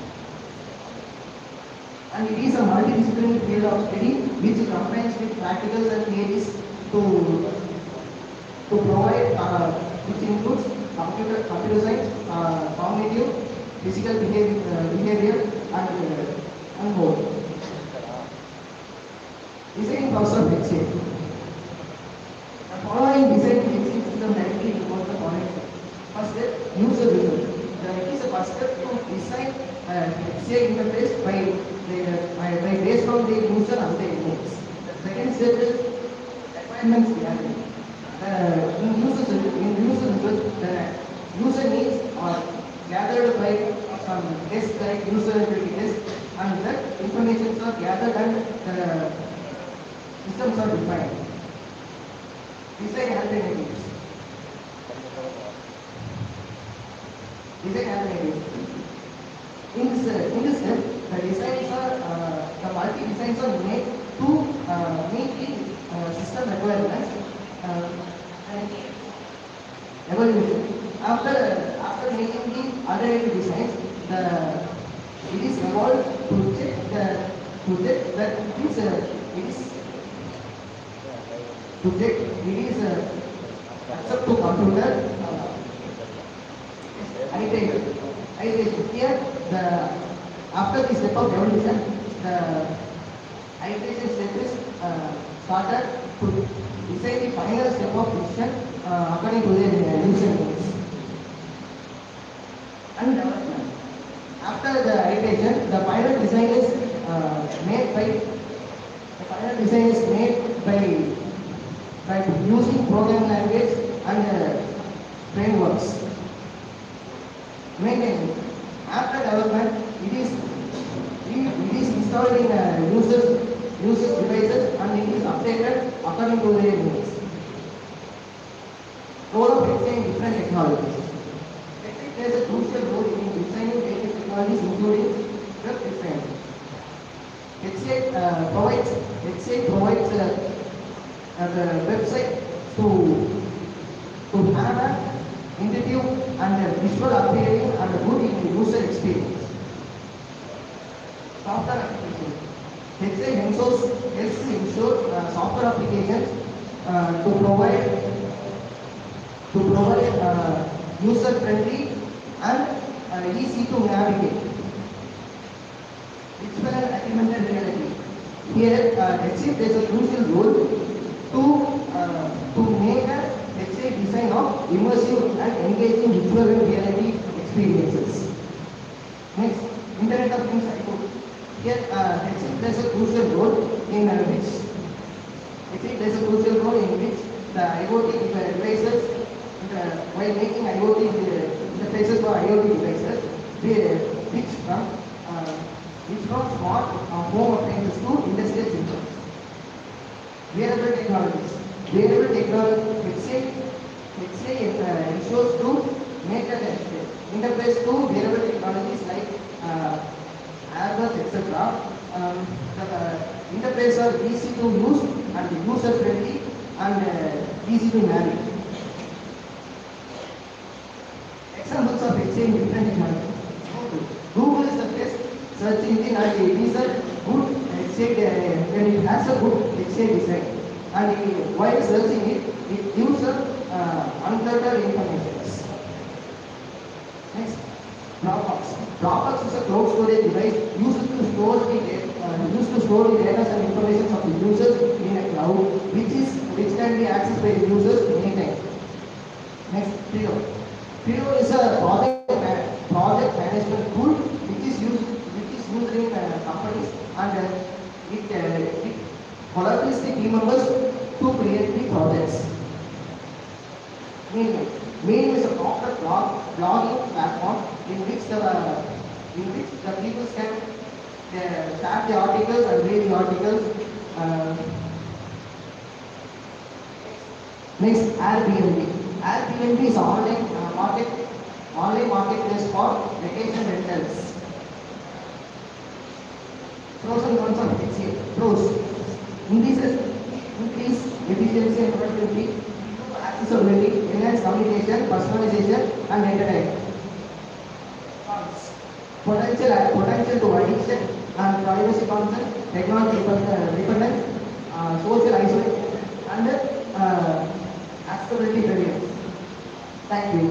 And it is a multidisciplinary field of study which combines with practicals and theories to, to provide, uh, which includes computer, computer science, uh, cognitive, physical behavior, uh, behavior and, uh, and more. Design process of H C A. The following design H C A system directly involves the following. First step, user result. It is a first step to design uh, H C I interface by, by, by based on the user and the image. The second step is requirements gathering. The in user in user input, the user needs are gathered by some tests like usability test, and that informations are gathered and the systems are defined. Design alternatives. Design alternatives. In this, uh, in this step, the designs are uh, the multi designs are made to uh, meet the uh, system requirements uh, and evolution. After uh, after making the alternative designs, the it is evolved to check the to check that it is uh, it is to check it is uh, accept to computer uh, iteration. Iteration here the after the step of evolution, the iteration step is uh, started to decide the final step of decision uh, according to the uh, user needs. And development. After the iteration, the final design is uh, made by the final design is made by by using program language and uh, frameworks. Maintenance. After development, it is it is installed in uh, users users devices and it is updated according to their needs. Role of H C I in different technologies. H C I plays a crucial role in designing data technologies, including web design. H C I uh, provides H C I provides uh, uh, the website to to have an intuitive and a visual appearing and a good user experience. Software application. H C I ensures helps to ensure uh, software applications uh, to provide to provide uh, user friendly and uh, easy to navigate. Virtual and augmented reality. Here, uh, H C I plays a crucial role to uh, to make a H C I design of immersive and engaging virtual and reality experiences. Next, Internet of Things I O T. Here, uh, H C I plays a crucial role in uh, which H C I plays a crucial role in which the I O T devices, uh, while making I O T interfaces for I O T devices, they which from uh, which from smart uh, home appliances to industrial systems. Wearable technologies. Wearable technology, H C I, H C I uh, ensures to make an interface to wearable technologies like uh, Airbus, et cetera. Um, the uh, interface are easy to use and user friendly and uh, easy to navigate. Examples of H C I in different technologies. Google is the best search engine and it is a good H C I uh, when it has a good H C I design. And it, while searching it, it gives a uh, uncluttered information. Next, Dropbox. Dropbox is a cloud storage device used to store the uh, used to store the data and information of the users in a cloud, which is which can be accessed by the users anytime. Next, Trello. Trello is a project ma project management tool which is used which is used in uh, companies and uh, it uh, it collaborates the team members to create the projects. Medium. Medium is a proper blog blogging platform in which the uh, in which the people can uh, share the articles and read the articles. Uh, next, Airbnb. Airbnb is online uh, market online marketplace for vacation rentals. Pros and cons of H C I. Pros: increases increase efficiency and productivity, accessibility, enhance communication, personalization, and entertainment. Cons: potential potential to addiction and privacy concerns, technology dependence, uh, social isolation, and uh, accessibility barriers. Thank you.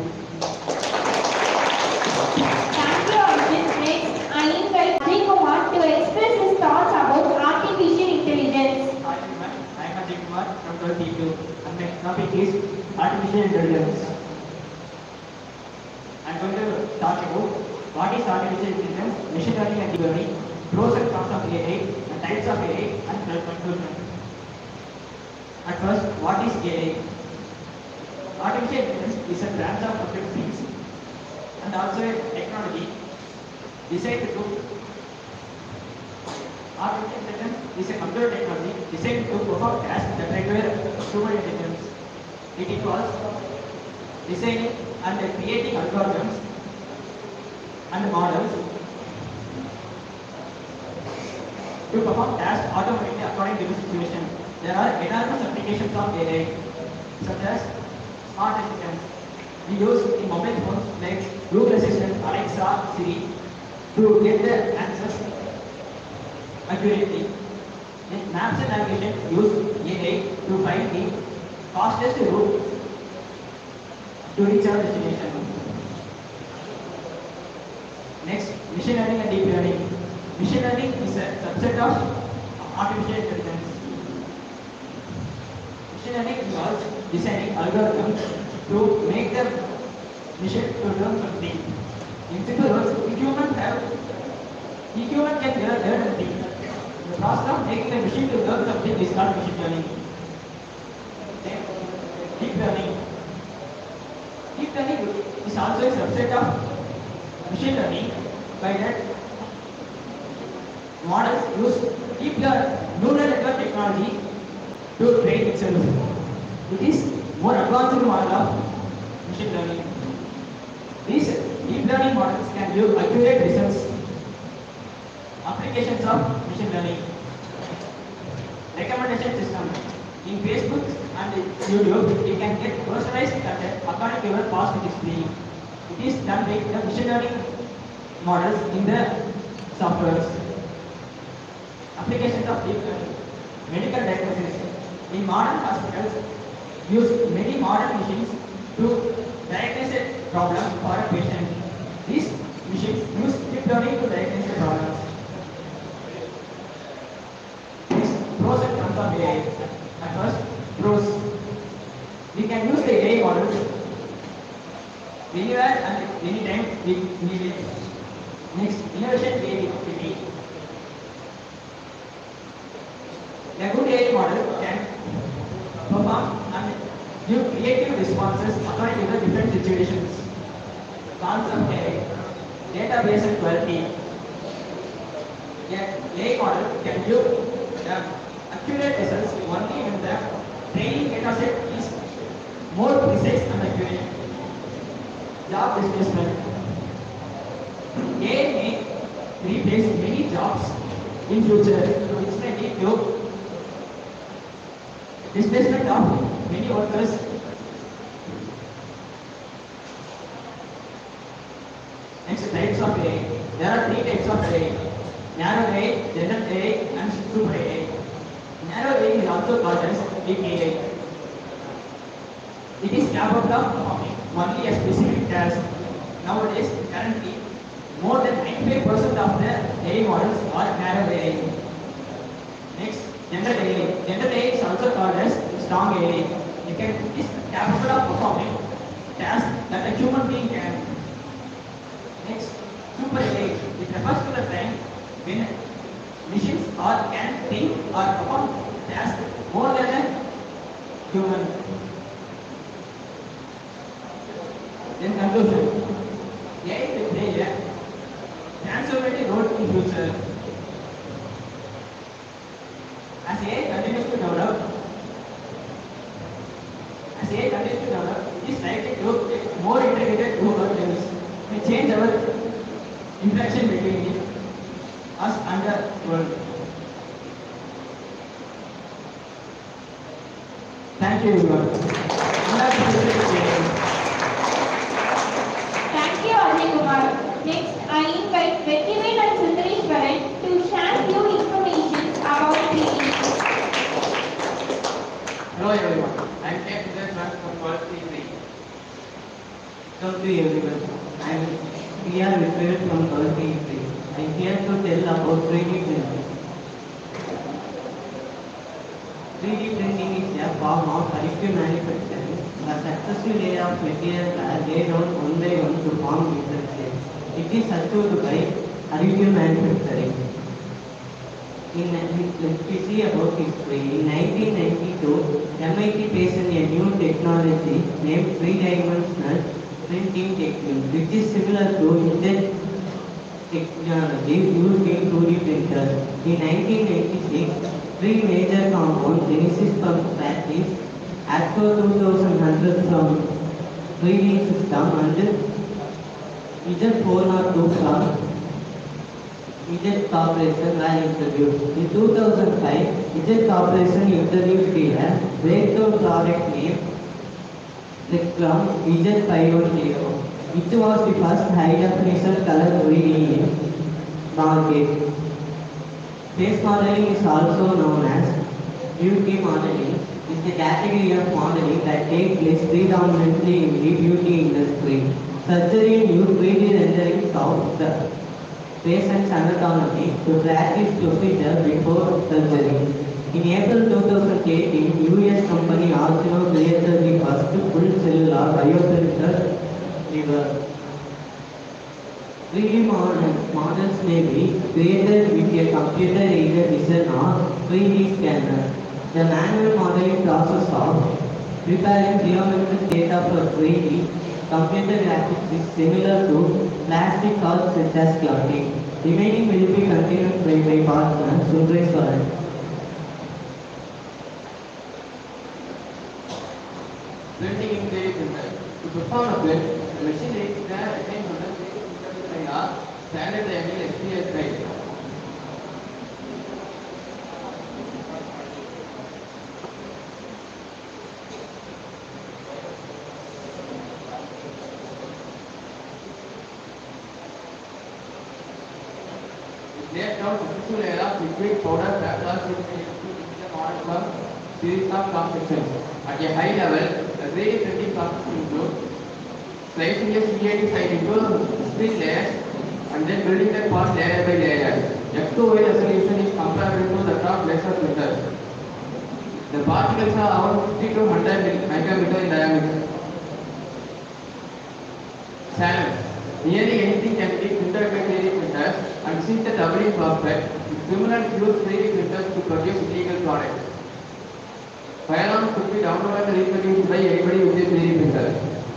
Thank you, Arjun. Next, I invite Ajay Kumar to express his thoughts about artificial intelligence. Hi everyone, I am Ajay Kumar from twelfth E two and my topic is artificial intelligence. I am going to talk about what is artificial intelligence, machine learning and deep learning, pros and cons of A I, the types of A I, and conclusion. At first, what is A I? Artificial intelligence is a branch of computer science and also a technology designed to artificial intelligence is a computer technology designed to perform tasks that require human intelligence. It involves designing and creating algorithms and models to perform tasks automatically according to the situation. There are enormous applications of A I, such as smart assistants. We use in mobile phones like Google Assistant, Alexa, Siri to get the answers accurately. In maps and navigation, use A I to find the fastest route to reach our destination. Next, machine learning and deep learning. Machine learning is a subset of artificial intelligence. Machine learning involves designing algorithms to make the machine to learn something. In simple words, if human have, if human can learn anything, the process of making the machine to learn something is called machine learning. Then, deep learning. Deep learning is also a subset of machine learning. By that, models use deep neural network technology to train itself. It is more advanced model of machine learning. These deep learning models can give accurate results. Applications of machine learning. Recommendation system. In Facebook and YouTube, you can get personalized content according to your past history. It is done by the machine learning models in the softwares. Applications of deep learning. Medical diagnosis. In modern hospitals, use many modern machines to diagnose a problem for a patient. These machines use deep learning to diagnose the problems. Next, pros and cons of A I. At first, pros. We can use the A I models anywhere and anytime we need it. Next, innovation creativity. A good A I model can perform and give creative responses according to the different situations. Cons of A I. Database and quality. A A I model can give uh, accurate results only when the training data set is more precise and accurate. Job displacement. A I may replace many jobs in future, which may lead to displacement of many workers. Next, types of A I. There are three types of A I. Narrow A I, general A I, and super A I. Narrow A I is also called as big A I. It is capable of performing only a specific task. Nowadays, currently, more than ninety-five percent of the A I models are narrow A I. Next, general A I. General A I is also called as strong A I. It can it is capable of performing tasks that a human being can. Next, super A I. It refers to the time when machines or can think or perform tasks more than a human. Then conclusion. A I will play a transformative role in future. As A I continues to develop, as A I continues to develop, it is likely to get more integrated to our lives. May change our interaction between it, us and the world. Thank you, everyone. Thank you, Ajay Kumar. Next, I invite Vettivel and Sundareshwaran to share few information about training. Hello everyone, I am K. Sundareshwaran from Quality three. Welcome to everyone. I am P R Vettivel from Quality three. I am here to tell about three D printing. three D printing is a form of additive manufacturing. The successive layer of materials are laid out one by one to form different shapes. It is achieved by additive manufacturing. In, if we see about history, in nineteen ninety-two, M I T patented a new technology named three-dimensional printing technique, which is similar to inkjet technology used in two D printers. In nineteen ninety-six, three major compounds, Genesis from practice, Acto two thousand one hundred from three D system, and Z four oh two from Z Corporation were introduced. In two thousand five, Z Corporation introduced a breakthrough product named Spectrum Z five ten, which was the first high-definition color three D in market. Face modeling is also known as beauty modeling. It is a category of modeling that takes place predominantly in the beauty industry. Surgery uses three D rendering of the patient's anatomy to practice procedure before surgery. In April two thousand eighteen, U S company Archino created the first full cellular bioprinter liver. three D models may be created with a computer-aided vision or three D scanner. The manual modeling process of preparing geometric data for three D computer graphics is similar to plastic or such as clothing. Remaining will be continued by my partner Sundresh Varan. Printing in three D printer. To perform a print, the machine needs to attain to the three D printer design are standard angle X P S guide. Laid down successful layer of liquid powder plastic to model from series of constructions. At a high level, the three D printing process includes slicing a C A D site into split layers and then building the part layer by layer. X two Y resolution is comparable to that of laser printers. The particles are around fifty to one hundred micrometer in diameter. Channels. Nearly anything can be printed by three D printers, and since the doubling prospect, criminals use three D printers to produce illegal products. Firearms could be downloaded and reproduced by anybody with a three D printer.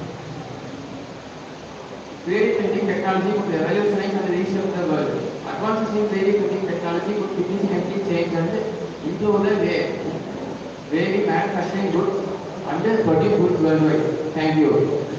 three D printing technology could revolutionize and reshape the world. Advances in three D printing technology could significantly change and improve the way, way we manufacture goods and produce goods worldwide. Thank you.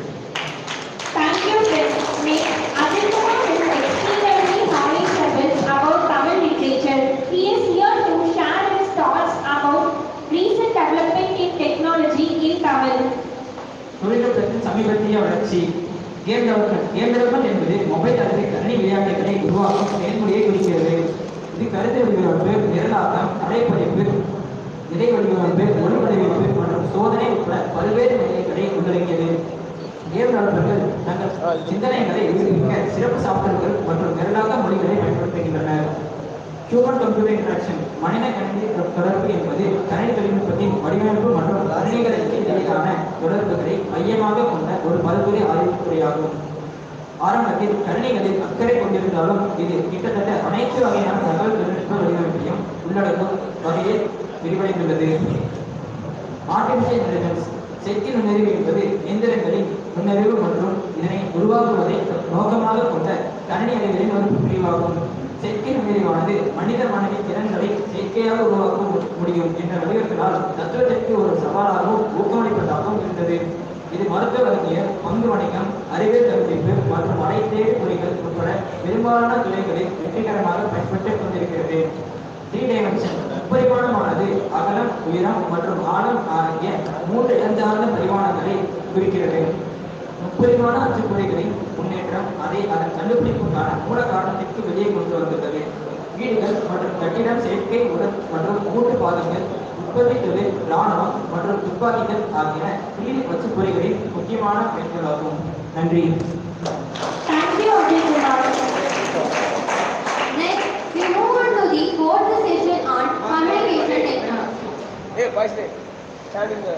Thank you, friends. Next, Ajay Kumar is extremely knowledgeable about Tamil literature. He is here to share his thoughts about recent development in technology in Tamil. தொழில்நுட்பத்தின் சமீபத்திய வளர்ச்சி. Game development game development என்பது mobile அல்லது கணினி விளையாட்டுகளை உருவாக்கும் செயல்முறையை குறிக்கிறது. இது கருத்து வடிவமைப்பு, நிரலாக்கம், அலைப்பதிப்பு, நிலை வடிவமைப்பு, ஒளிவடிவமைப்பு மற்றும் சோதனை உட்பட பல்வேறு நிலைகளை உள்ளடக்கியது. கேம் டெவலப்பர்கள் தங்கள் சிந்தனைகளை விரிவிக்க சிறப்பு சாப்ட்வேர்கள் மற்றும் நிரலாக்க மொழிகளை பயன்படுத்துகின்றனர். ஹியூமன் கம்ப்யூட்டர் இன்டராக்ஷன் மனித கணினி தொடர்பு என்பது கணினி தொழில்நுட்பத்தின் வடிவமைப்பு மற்றும் கணினிகளுக்கு இடையிலான தொடர்புகளை மையமாக கொண்ட ஒரு பல்துறை ஆய்வுத்துறையாகும். ஆரம்பத்தில் கணினிகளில் அக்கறை கொண்டிருந்தாலும் இது கிட்டத்தட்ட அனைத்து வகையான தகவல் தொழில்நுட்ப வடிவமைப்பையும் உள்ளடக்கும் வகையில் விரிவடைந்துள்ளது. ஆர்டிபிஷியல் இன்டெலிஜென்ஸ் செயற்கை நுண்ணறிவு என்பது இயந்திரங்களின் நுண்ணறிவு மற்றும் இதனை உருவாக்குவதை நோக்கமாக கொண்ட கணினி அறிவியலின் ஒரு பிரிவாகும். செயற்கை நுண்ணறிவானது மனித மனதின் திறன்களை செயற்கையாக உருவாக்க முடியும் என்ற வடிவத்தினால் தத்துவத்திற்கு ஒரு சவாலாகவும் ஊக்கமளிப்பதாகவும் இருந்தது. இது மருத்துவ அறிஞர், பங்கு வணிகம், அறிவியல் கண்டுபிடிப்பு மற்றும் அனைத்தேடு துறைகள் உட்பட பெரும்பாலான துறைகளில் வெற்றிகரமாக பயன்பட்டுக் கொண்டிருக்கிறது. த்ரீ டைமென்ஷன் முப்பரிமாணமானது அகலம், உயரம் மற்றும் ஆழம் ஆகிய மூன்று இடஞ்சார்ந்த பரிமாணங்களை குறிக்கிறது. முப்பரிமாண அச்சுப்பொறிகளின் முன்னேற்றம் அதை அதன் கண்டுபிடிப்புக்கான மூல காரணத்திற்கு வெளியே கொண்டு வந்துள்ளது. வீடுகள் மற்றும் கட்டிடம், செயற்கை உடல் மற்றும் மூன்று பாதங்கள், உற்பத்தி தொழில், இராணுவம் மற்றும் துப்பாக்கிகள் ஆகிய வீடு அச்சுப்பொறிகளின் முக்கியமான பயன்களாகும். நன்றி. Next, we move on to the fourth session on communication technology. Hey, boys, stand in the.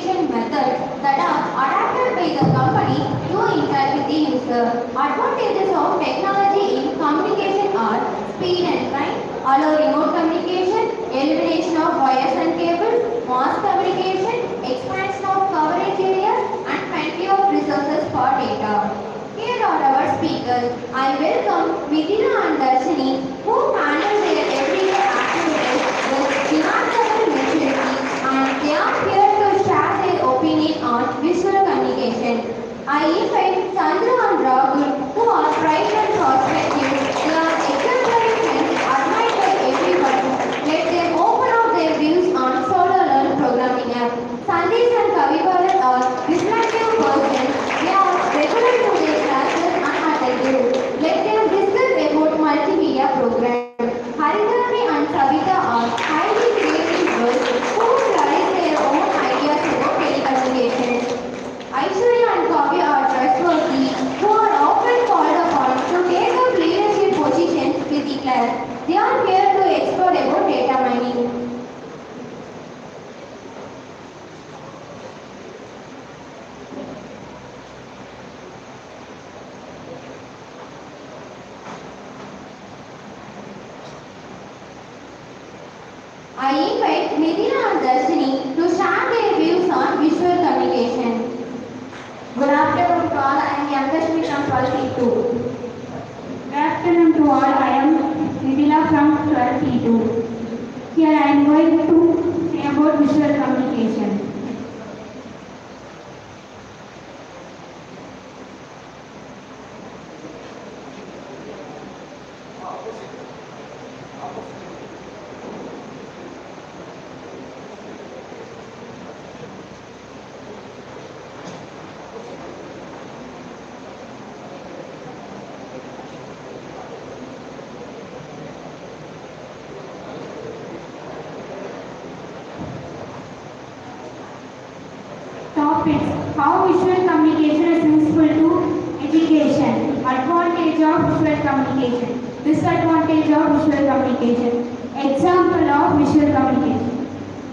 communication methods that are adapted by the company to interact with the user. Advantages of technology in communication are speed and time, allow remote communication, elimination of wires and cables, mass communication, expansion of coverage areas, and plenty of resources for data. Here are our speakers. I welcome Vidina and Darshini, who handle their everyday activities with remarkable maturity, and they are here to share their opinion on visual communication. I invite Chandra and Rahul, who are bright and prospective. They are exemplary friends admired by everybody. Let them open up their views on Solar Learn programming app. Sandesh and Kavibaran are reflective persons. They are regular to their classes and attentive. Let them discuss about multimedia program. Haridharani and Savita are highly creative girls who flourish their own ideas about telecommunications. Aishwarya and Kavya are trustworthy, who are often called upon to take up leadership positions with the class. They are here to explore about data mining. I invite Nidina and Darshini to share their views on visual communication. Good afternoon to all. I am Yankashmi from twelve P two. Good afternoon to all. I am Nidila from twelve P two. Here I am going to say about visual communication. Topics: how visual communication is useful to education, advantage of visual communication, disadvantage of visual communication, example of visual communication.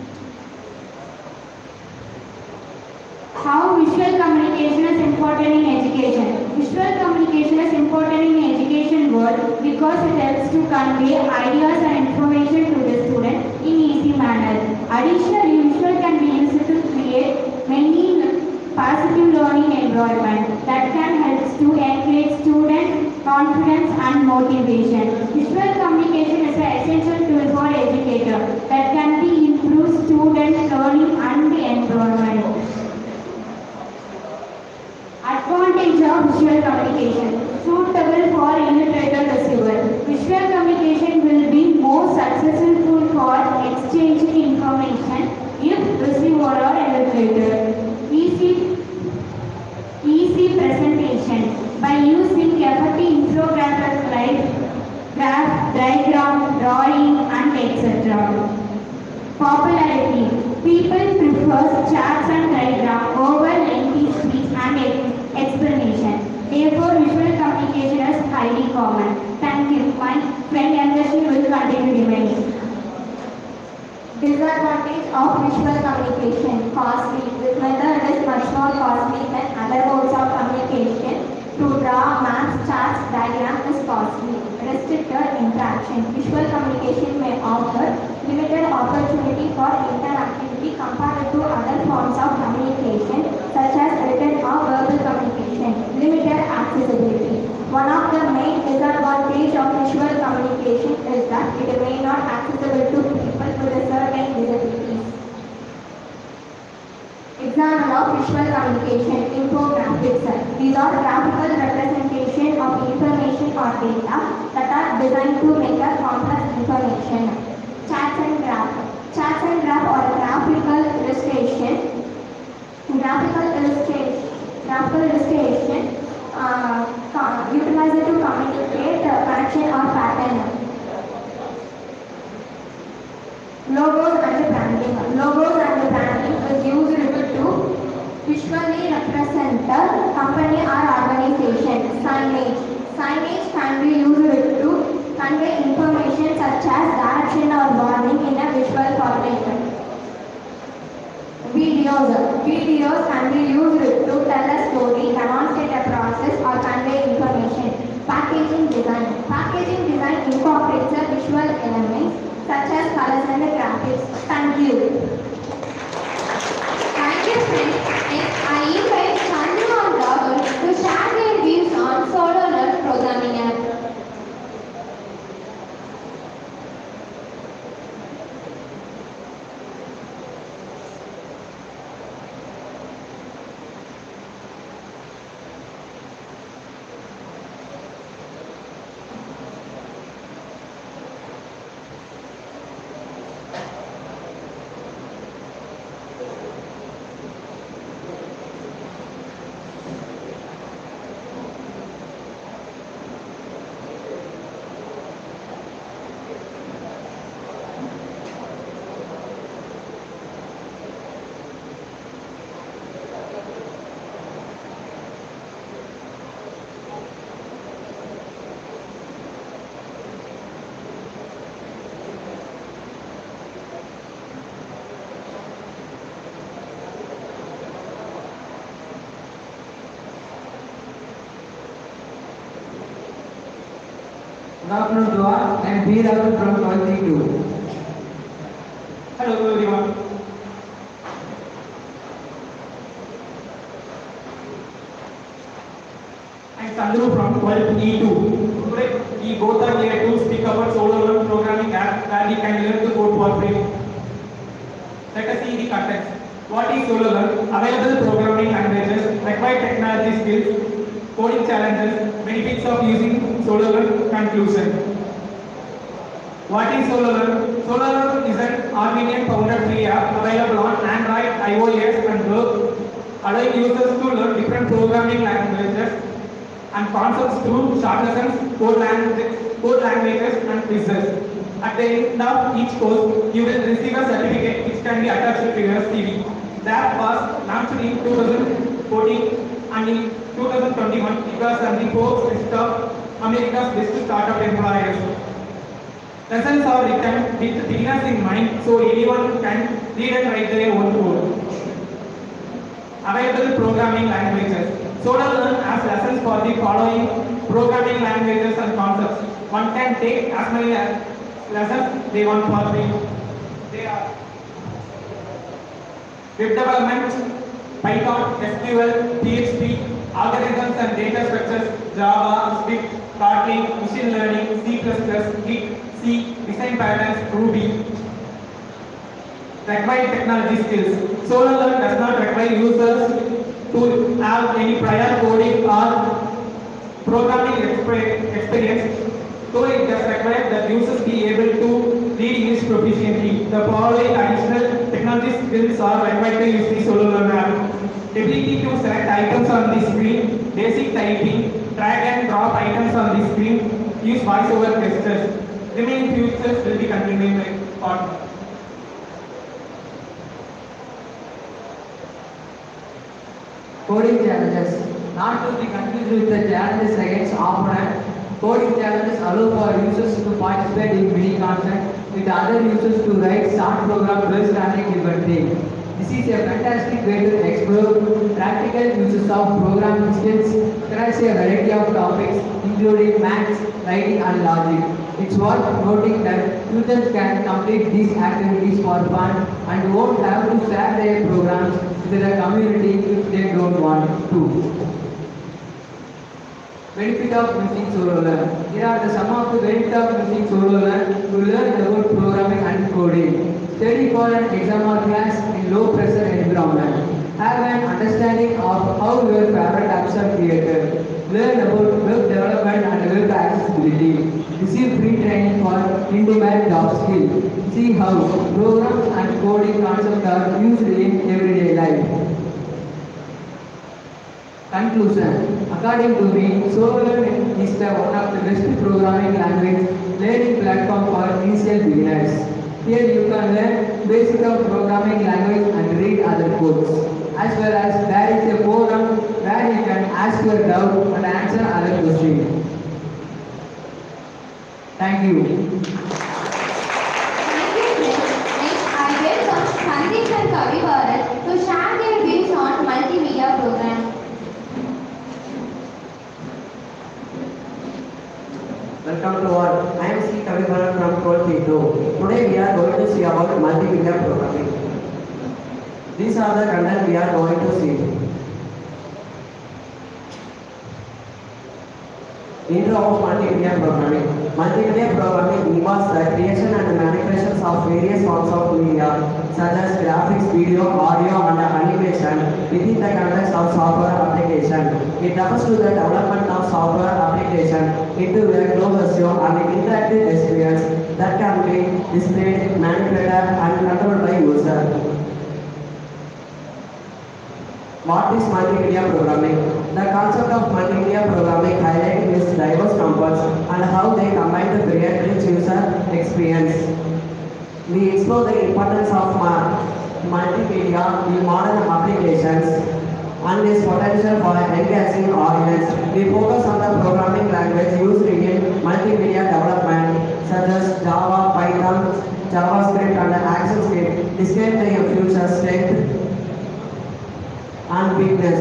How visual communication is important in education. Visual communication is important in education world because it helps to convey ideas and information to the student in easy manner. Additionally, visual can be used to create many positive learning environment that can help to encourage student confidence and motivation. Visual communication is an essential tool for educator that can be improve student learning and the environment. Advantage of visual communication: suitable for illiterate receiver. Visual communication will be more successful for exchanging information if receiver or illiterate. Easy, easy presentation by using effective infographic like graph, diagram, drawing, and et cetera. Popularity: people prefer charts and diagram over lengthy speech and explanation. Therefore, visual communication is highly common. Thank you. My friend Yangashmi will continue remaining. Disadvantage of visual communication: costly. This method is much more costly than other modes of communication. To draw maps, charts, diagrams is costly. Restricted interaction. Visual communication may offer limited opportunity for interactivity compared to other forms of communication such as written or verbal communication. Limited accessibility. One of the main disadvantages of visual communication is that it may not accessible to people with a certain disabilities. Example of visual communication: infographics. These are graphical representation of information or data that are designed to make a complex information. Charts and graph. Charts and graph or graphical illustration. Graphical illustration. Graphical illustration uh, utilize it to communicate uh, connection or pattern. Logos and branding. Logos and branding is used to visually represent the company or organization. Signage. Signage can be used to convey information such as direction or warning in a visual format. Video videos. Videos can be used to tell a story, demonstrate a process, or convey information. Packaging design. Packaging design incorporates the visual elements such as colors and graphics. Thank you. Thank you, friends. Next, I invite Chandru and Rahul to share their views on SoloLearn programming app. Good afternoon to all. I am B. Rahul from twelve two. Hello everyone. I am Chandru from twelve E two. Today we both are here to speak about SoloLearn programming app where we can learn to code for free. Let us see the context. What is SoloLearn? Available programming languages, required technology skills, coding challenges, benefits of using SoloLearn. Conclusion. What is SoloLearn? SoloLearn is an Armenian founded free app available on Android, iOS and web, allowing users to learn different programming languages and concepts through short lessons, code, language, code languages and quizzes. At the end of each course, you will receive a certificate which can be attached to your C V. The app was launched in two thousand fourteen and in two thousand twenty-one it was on the Forbes list of America's best startup employers. Lessons are written with beginners in mind so anyone can read and write their own code. Available programming languages. SoloLearn has lessons for the following programming languages and concepts. One can take as many lessons they want for free. They are web development, Python, S Q L, P H P, algorithms and data structures, Java, Swift, Kotlin, machine learning, C plus plus, Git, C, design patterns, Ruby. Required technology skills. SoloLearn does not require users to have any prior coding or programming experience, so it does require that users be able to read English proficiently. The following additional technology skills are required to use the SoloLearn app. Ability to select items on the screen, basic typing, drag and drop items on the screen, use voice over gestures. Remaining features will be continued by partner. Coding challenges. Not to be confused with the challenges against opponent. Coding challenges allow for users to participate in mini content with other users to write short program based on a given theme. This is a fantastic way to explore practical uses of programming skills across a variety of topics including maths, writing and logic. It's worth noting that users can complete these activities for fun and won't have to share their programs with the community if they don't want to. Benefit of using SoloLearn. Here are the some of the benefits of using SoloLearn to learn about programming and coding. Study for an exam or class in low pressure environment. Have an understanding of how your favorite apps are created. Learn about web development and web accessibility. Receive free training for in-demand job skill. See how programs and coding concepts are used in everyday life. Conclusion. According to me, SoloLearn is the one of the best programming language learning platform for initial beginners. Here you can learn basic of programming language and read other codes. As well as there is a forum where you can ask your doubt and answer other questions. Thank you. Thank you, Next, I welcome Sandeep and Kavi Bharat to share twenty two. Today we are going to see about multimedia programming. These are the content we are going to see. Intro of multimedia programming. Multimedia programming involves the creation and manipulations of various forms of media such as graphics, video, audio and animation within the context of software application. It refers to the development of software application into a closed and interactive experience that can be displayed, manipulated and controlled by user. What is multimedia programming? The concept of multimedia programming highlighting its diverse components and how they combine to create rich user experience. We explore the importance of multimedia in modern applications and its potential for engaging audience. We focus on the programming language used in multimedia development such as Java, Python, JavaScript and ActionScript, describe the future strength and weakness.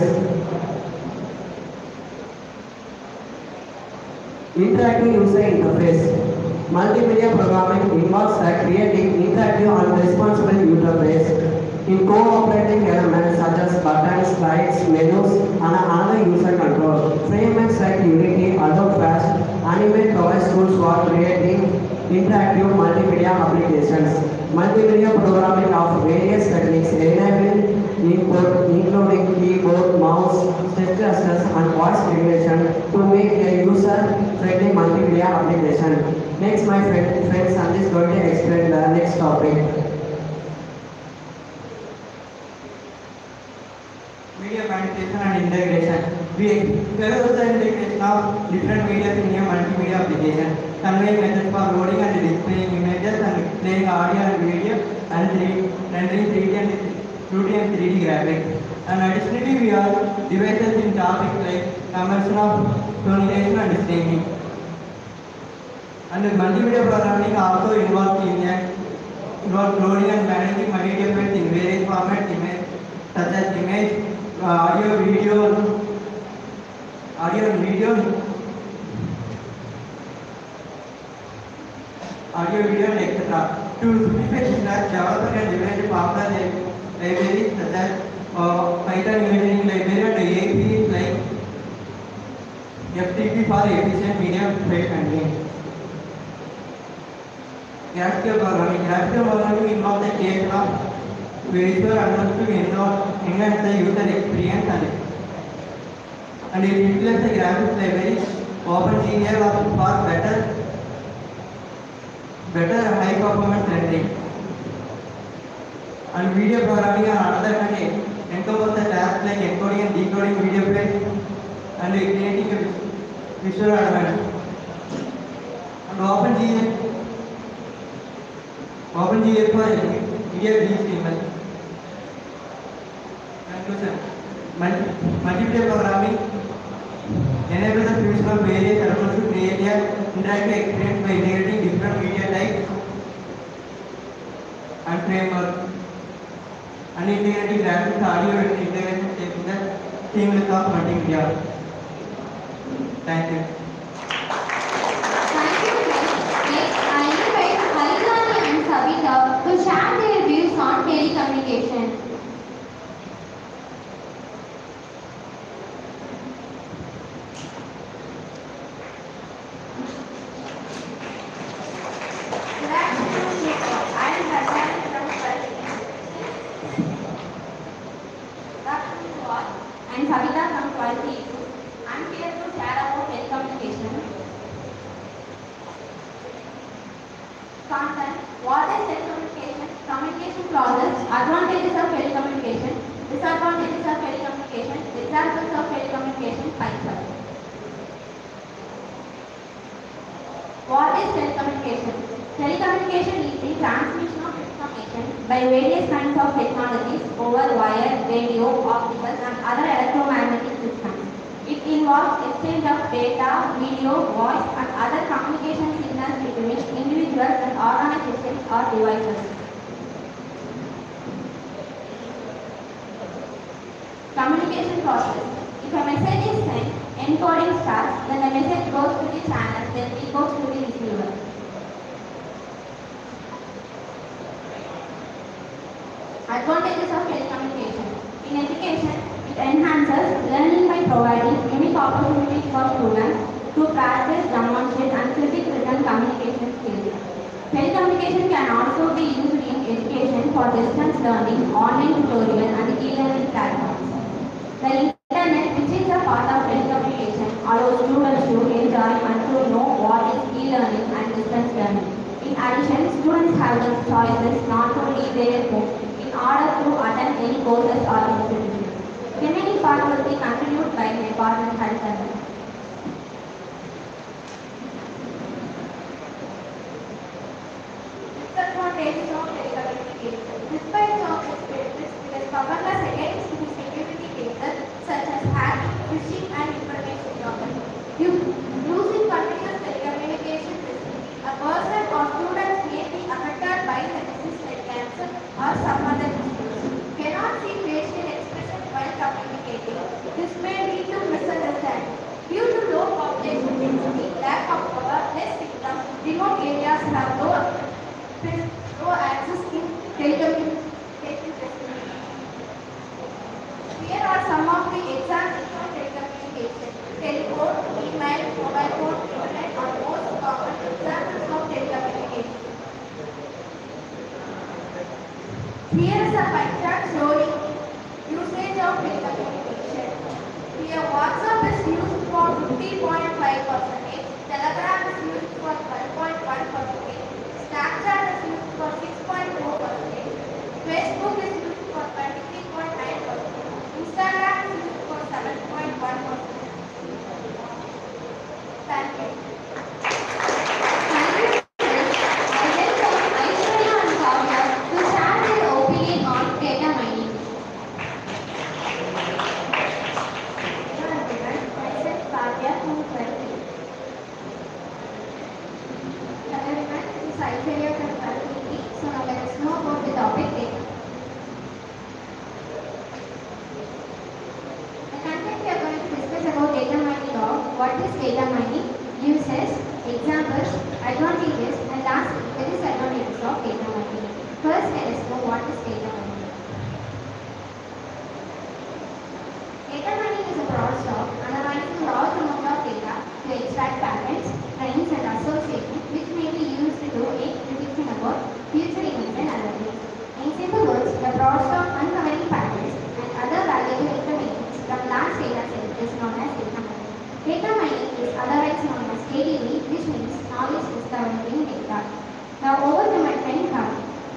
Interactive user interface. Multimedia programming involves creating interactive and responsible interface in cooperating elements such as buttons, slides, menus, and other user control. Frameworks like Unity, Adobe Flash, Animate provides tools for creating interactive multimedia applications. Multimedia programming of various techniques enable input including keyboard, mouse, step clusters and voice regulation to make a user-friendly multimedia application. Next, my friend, friend Sandy is going to explain the next topic. Media manipulation and integration. We explore the integration of different media in a multimedia application, conveying methods for loading and displaying images and playing audio and video and rendering three D and two D and three D graphics. And additionally, we are devices in topics like conversion of tonation and streaming. And multimedia programming also involves in involves loading and managing media files in various formats, image, such as image, uh, audio, video, audio and video, audio, video, and et cetera. To simplify this task, developer can develop popular libraries such as uh, Python imaging library and A P Is like F T P for efficient media file handling. Graphical programming. Graphical programming involves the creation of visual elements to enhance the user experience and, and it utilizes the graphics library OpenGL for better, better high performance rendering. And video programming on another hand encompasses the tasks like encoding and decoding video files and creating a visual element. And OpenGL OpenGL for media release image. Conclusion. Multimedia programming enables the fusion of various elements to create an interactive experience by integrating different media types and frameworks and integrating graphics, audio and integration shaping the seamless of multimedia. Thank you. To share their views on telecommunication. Good afternoon, I am Harshani from Palli. Good afternoon to all. I am Savita from Palli. I am here to share about telecommunication. Content. What is telecommunication? Communication process. Advantages of telecommunication. Disadvantages of telecommunication. Examples of telecommunication. Picture. What is telecommunication? Telecommunication is the transmission of information by various kinds of technologies over wire, radio, optical and other electromagnetic systems. It involves exchange of data, video, voice and other communication signals between individuals and organizations or devices. Communication process. If a message is sent, encoding starts, then the message goes to the channel, then it goes to the receiver. Advantages of telecommunication. In education, it enhances learning by providing unique opportunities for students to practice, demonstrate, and critic written communication skills. Telecommunication can also be used in education for distance learning, online tutorial, and e-learning platforms. The Internet, which is a part of telecommunication, allows students to enjoy and to know what is e-learning and distance learning. In addition, students have the choices not to leave their home in order to attend any courses or institutions. Remaining part will be continued by my partner Harithan. Disadvantages of telecommunication. Despite job experiences, it is powerless against the security cases such as hacking, phishing, and information gathering. Using continuous telecommunication facility, a person or students may be affected by the disease like cancer or some other issues. Cannot see facial expression while communicating. This may lead to misunderstanding. Due to low population density, lack of power, less income, remote areas have low no access in telecommunication facilities. Here are some of the examples of telecommunication. Telephone, email, mobile phone, internet are most common examples of telecommunication. Here is a pie chart showing usage of telecommunication. Here WhatsApp is used for fifty point five percent, Telegram is used for twelve point one percent, Snapchat is used for six point four percent, Facebook is used for twenty-three point nine percent, Instagram is used for seven point one percent. Thank you. Thank you. I welcome Aishwarya and Kavya to share their opinion on data mining. Hello everyone, myself Kavya from twelfth. Hello everyone, this is Aishwarya from twelfth. So now let us know about the topic data. The content we are going to discuss about data mining or what is data mining, uses, examples, advantages, and lastly the disadvantages of data mining. First, let us know what is data mining. Data mining is a process of analyzing large amount of data to extract patterns, trends, and associations which may be used to make prediction about future events and other things. In simple words, the process of uncovering patterns and other valuable information from large data sets is known as data mining. Data mining is otherwise known as K D D, which means knowledge discovered in data. Now over to my friend Kavya.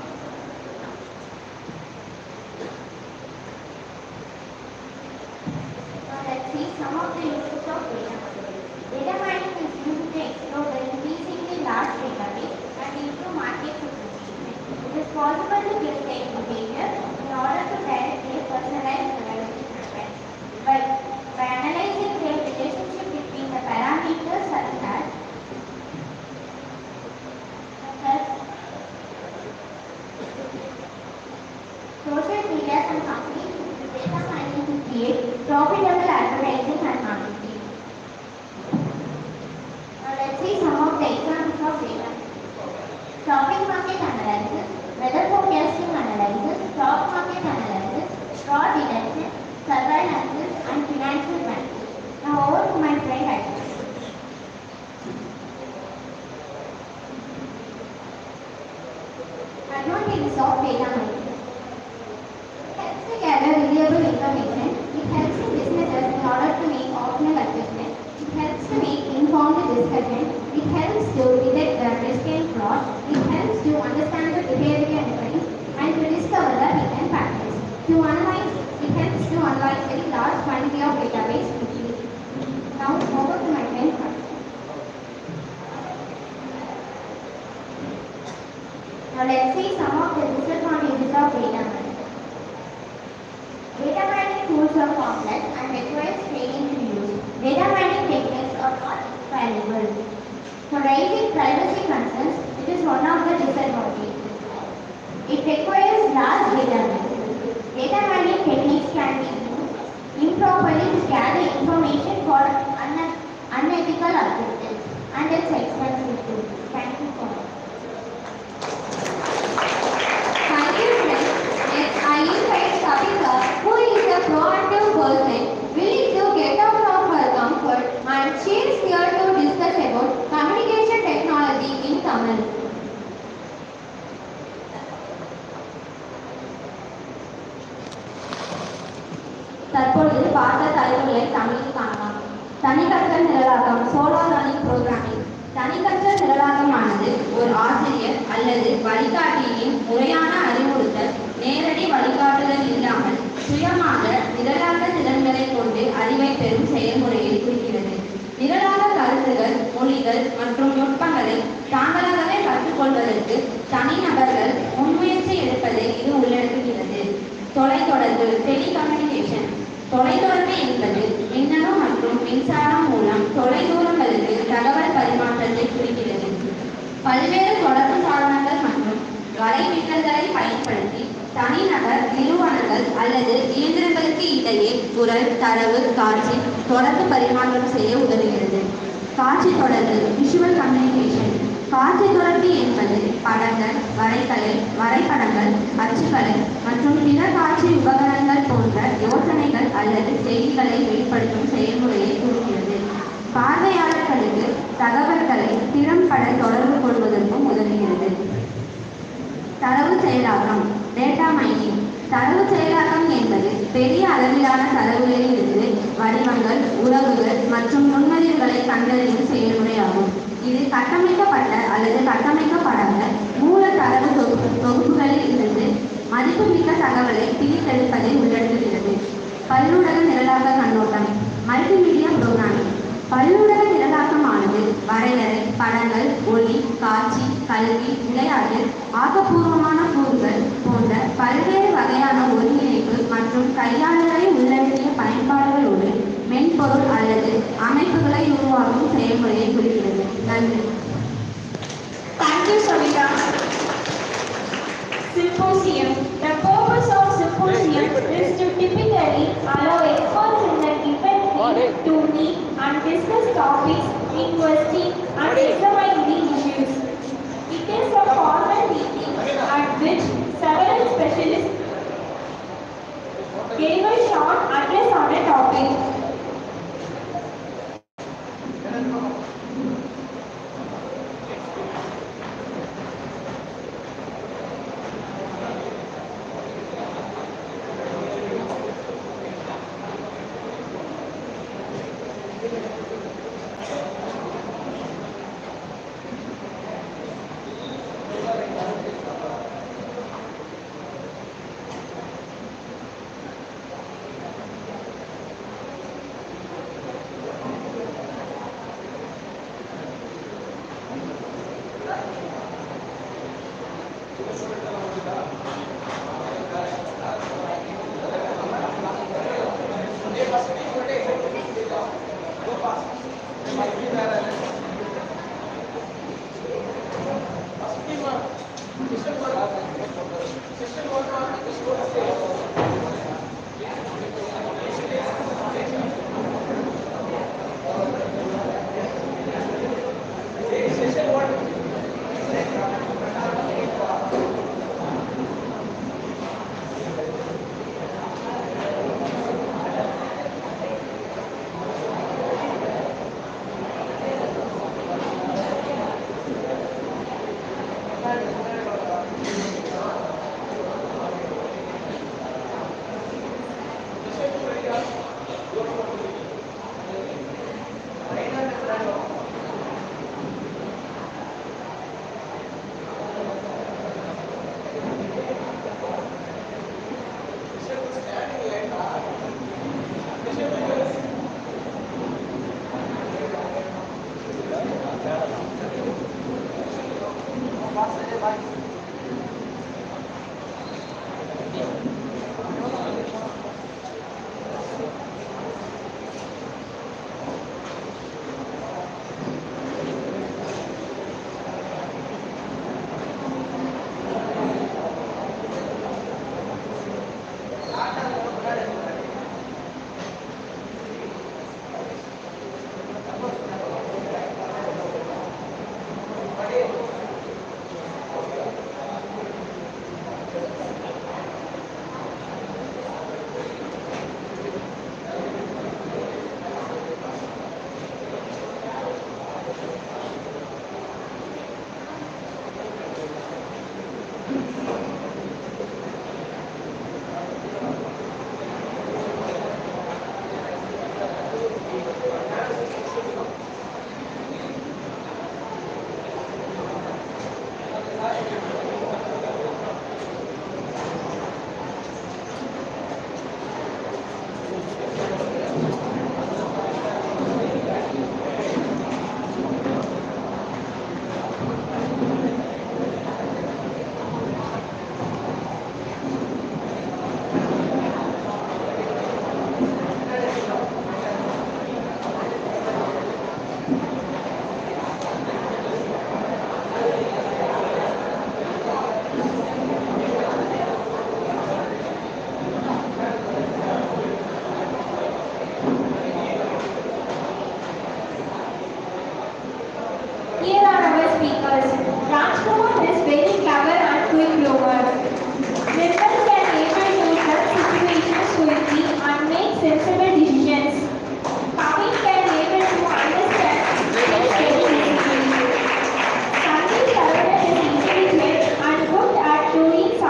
Now let's see some of the uses of data mining. Data mining is used to explore the increasingly large database and improve market segmentation. It is possible to predict behavior in order to directly personalize development trends. By, by analyzing the relationship between the parameters such as such as social media and companies use data mining to create profitable advertising and marketing. Now let's see some of the examples of data. Shopping market analysis, weather forecasting analysis, stock market analysis, fraud detection, surveillance, and financial banking. Now over to my friend Aishwarya. Advantages of data mining. It helps to gather reliable information. It helps in businesses in order to make optimal adjustments. It helps to make informed discussion. It helps to detect the risk and fraud. It helps to understand the behavior difference and to discover the hidden patterns. To analyze, it helps to analyze very large quantity of database quickly. Now over to my friend Kavya. Now let's see some of the disadvantages of data mining. Data mining tools are complex and requires training to use. Data mining techniques are not infallible. For raising privacy concerns, it is one of the disadvantages. It requires large databases. Data mining techniques can be used improperly to gather information for un- unethical objectives, and it's expensive too. Thank you for Thank you friends. Let's தற்பொழுது பார்த்த தலைப்புகளை தமிழில் காணலாம். தனிக்கற்றல் நிரலாக்கம், solo learning programming. தனிக்கற்றல் நிரலாக்கமானது ஒரு ஆசிரியர் அல்லது வழிகாட்டியின் முறையான அறிவுறுத்தல், நேரடி வழிகாட்டுதல் இல்லாமல் சுயமாக நிரலாக்க திறன்களை கொண்டு அறிவை பெறும் செயல்முறையை குறிக்கிறது. நிரலாக்க கருத்துகள், மொழிகள் மற்றும் நுட்பங்களை தாங்களாகவே கற்றுக்கொள்வதற்கு தனிநபர்கள் முன்முயற்சி எடுப்பதை இது உள்ளடக்குகிறது. தொலைத்தொடர்பு, டெலிகம்யூனிகேஷன். தொலைத்தொடர்பு என்பது மின்னணு மற்றும் மின்சாரம் மூலம் தொலைதூரங்களுக்கு தகவல் பரிமாற்றத்தை குறிக்கிறது. பல்வேறு தொடர்பு சாதனங்கள் மற்றும் வலைப்பின்னல்களை பயன்படுத்தி தனிநபர், நிறுவனங்கள் அல்லது இயந்திரங்களுக்கு இடையே குரல், தரவு, காட்சி தொடர்பு பரிமாற்றம் செய்ய உதவுகிறது. காட்சி தொடர்பு, விஷுவல் கம்யூனிகேஷன். காட்சி தொடர்பு என்பது படங்கள், வரைகலை, வரைபடங்கள், அச்சுக்கலை மற்றும் பிற காட்சி உபகரணங்கள் போன்ற யோசனைகள் அல்லது செய்திகளை வெளிப்படுத்தும் செயல்முறையை குறிக்கிறது. பார்வையாளர்களுக்கு தகவல்களை திறம்பட தொடர்பு கொள்வதற்கும் உதவுகிறது. தரவு செயலாக்கம், டேட்டா மைனிங். தரவு செயலாக்கம் என்பது பெரிய அளவிலான தரவுகளில் இருந்து வடிவங்கள், உறவுகள் மற்றும் நுண்ணறிவுகளை கண்டறியும் செயல்முறையாகும். இது கட்டமைக்கப்பட்ட அல்லது கட்டமைக்கப்படாத மூல தரவு தொகுப்பு தொகுப்புகளில் இருந்து மதிப்புமிக்க தகவலை பிரித்தெடுப்பதை உள்ளடக்குகிறது. பல்லுலக நிரலாக்க கண்ணோட்டம், மல்டிமீடியா புரோகிராமிங். பல்லுலக நிரலாக்கமானது வரையறை, படங்கள், ஒளி, காட்சி, கல்வி, விளையாட்டு, ஆக்கப்பூர்வமான கூறுகள் போன்ற பல்வேறு வகையான ஒருங்கிணைப்பு மற்றும் கையாளுதலை உள்ளடக்கிய பயன்பாடுகளோடு மென்பொருள் அல்லது அமைப்புகளை உருவாக்கும் செயல்முறையை குறிக்கிறது. நன்றி. Thank you, Savita. Symposium. The purpose of symposium is to typically allow experts in the given field to meet and discuss topics, investigate and examine the issues. It is a formal meeting at which several specialists gave a short address on a topic.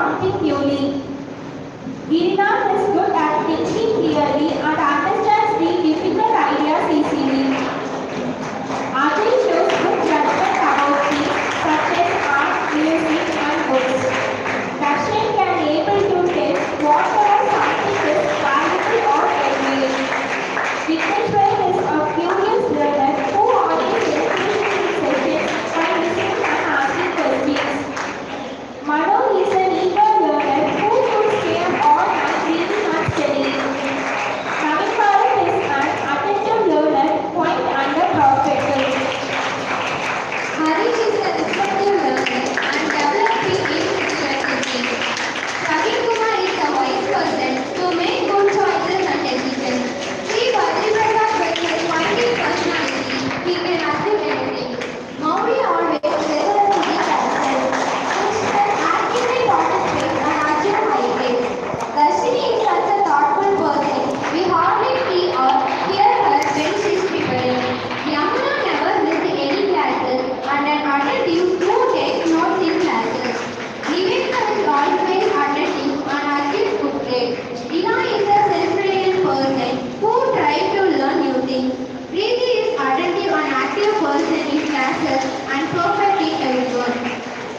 something newly. Giriraj is good at thinking clearly and understands the difficult ideas easily. Adil shows good judgment about things such as art, music and books. Darshan can able to tell whatever something is valuable or ugly. Vigneshwar is a curious learner who always engages in sessions by listening and asking questions. Mano is an eager learner who could stay up all night reading and studying. Navin Bharat is an attentive learner quite under prospective. Harish is a reflective learner and developing intellectual thinking. Praveen Kumar is a wise person to make good choices and decisions. Sri Bhadraprasad with his mighty personality, he can achieve anything. Mauri always resolves the characters. Krishnan actively participates and achieves high grades. Darshini is such a thoughtful person. We hardly see or hear her when she is preparing. Yamuna never missed any classes and an attentive who takes notes in classes. Viveka is always attentive and achieves good grades. Ina is a self-reliant person who tries to learn new things. Preeti is attentive and active person in classes and perfect in everyone.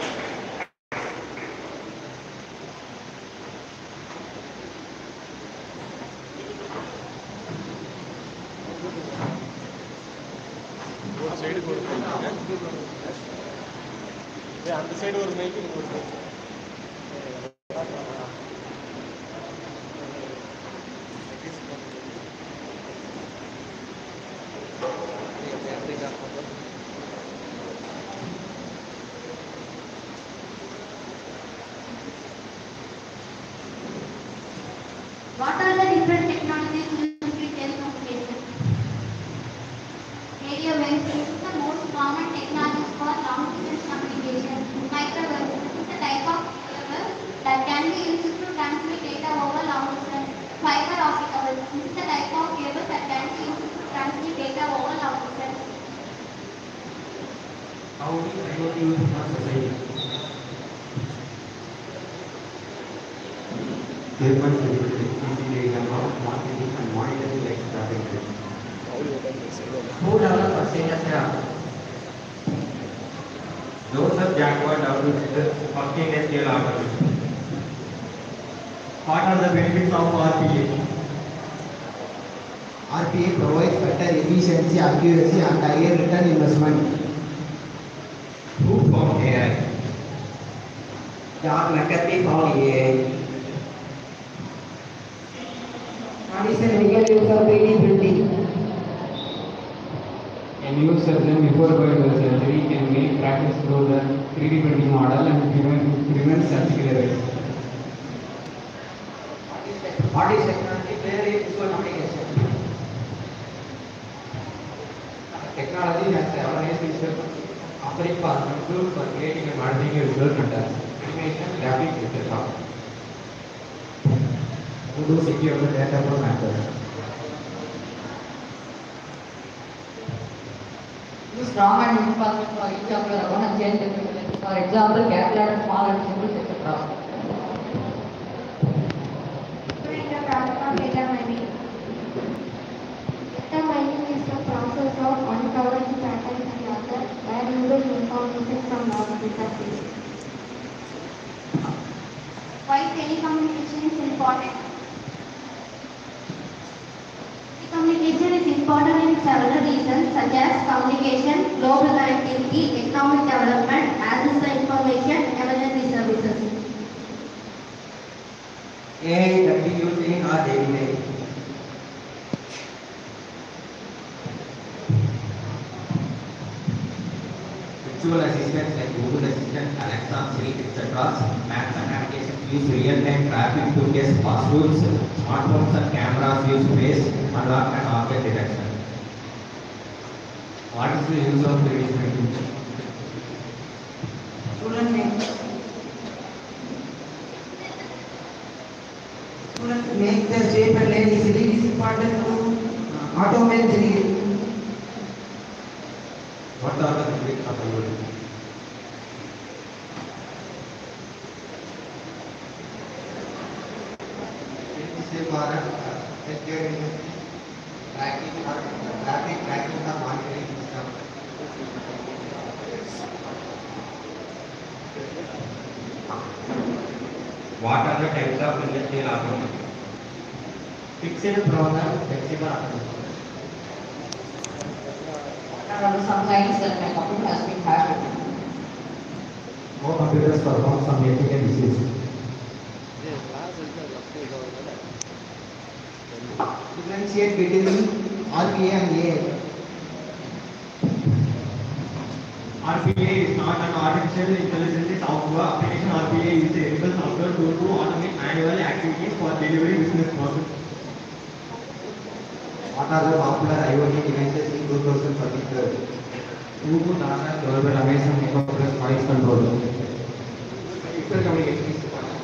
அந்த side ஒரு மைக்கு ஒரு What are the different technologies used in telecommunication? Radio waves is the most common technology for long distance communication. Microwave is a type of cable that can be used to transmit data over long distance. Fiber optic cable is the type of cable that can be used to transmit data over long distance. How do I O T use in our society? Paper data of marketing and monitoring like traffic. Who developed Athena? Joseph Jaguar developed the first industrial organization. What are the benefits of R P A? R P A provides better efficiency, accuracy and higher return investment. Who formed A I? John McAfee found A I. What is the legal use of three D printing? A new surgeon before going to surgery can make practice through the three D printing model and prevent, prevent surgical errors. What is technology? Where is visual communication? Technology has the awareness system offering for tools for creating and monitoring a visual content, animation, graphics, et cetera. Who do secure the data from hackers? Use strong and weak password for each of your account and change them. For example, capital and small and symbols, et cetera. During the process of data mining. Data mining is the process of uncovering patterns in data where using information from large databases. Why telecommunication is important? Telecommunication is important in several reasons such as communication, global connectivity, economic development, access to information, emergency services. A I that we use in our daily life. Virtual assistants like Google Assistant, Alexa, Siri, et cetera. Maps and navigation use real-time traffic to guess fast routes. Smartphones and cameras use face unlock and object detection. What is the use of three D printing? Student make student make the shape and line easily. It is important to uh, automate the What are the benefits of I O T? Viksit Bharat healthcare industry tracking or traffic tracking or monitoring system. What are the types of industrial automation? Fixed program, flexible automation. What are some signs that my computer has been hacked? No computers perform some ethical decisions. Differentiate between R P A and A I. R P A is not an artificial intelligence software. Application R P A is a technical software tool to automate manual activities for delivery business process. What are the popular IoT devices in two thousand twenty-three? Bluetooth, Nana, Doorbell, Amazon, Echo Plus, voice control. Pixel communication is important.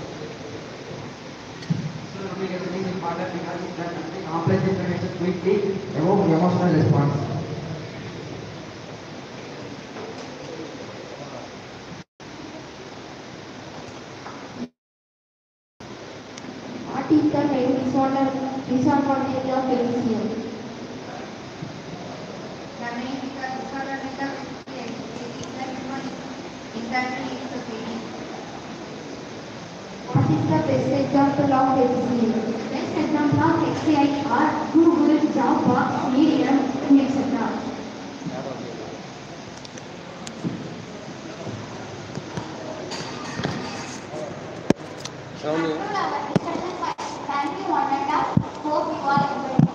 Visual communication is important because it can convey complex information quickly, evoke emotional response. What is the main disorder, disadvantage of L C M? The main disadvantage of L C M is that human interaction is the same. What is the best example of L C M? Best example of X A I are Google, Java, Medium, and et cetera. Xiaomi. Thank you, Wonderta. Hope you all enjoyed it.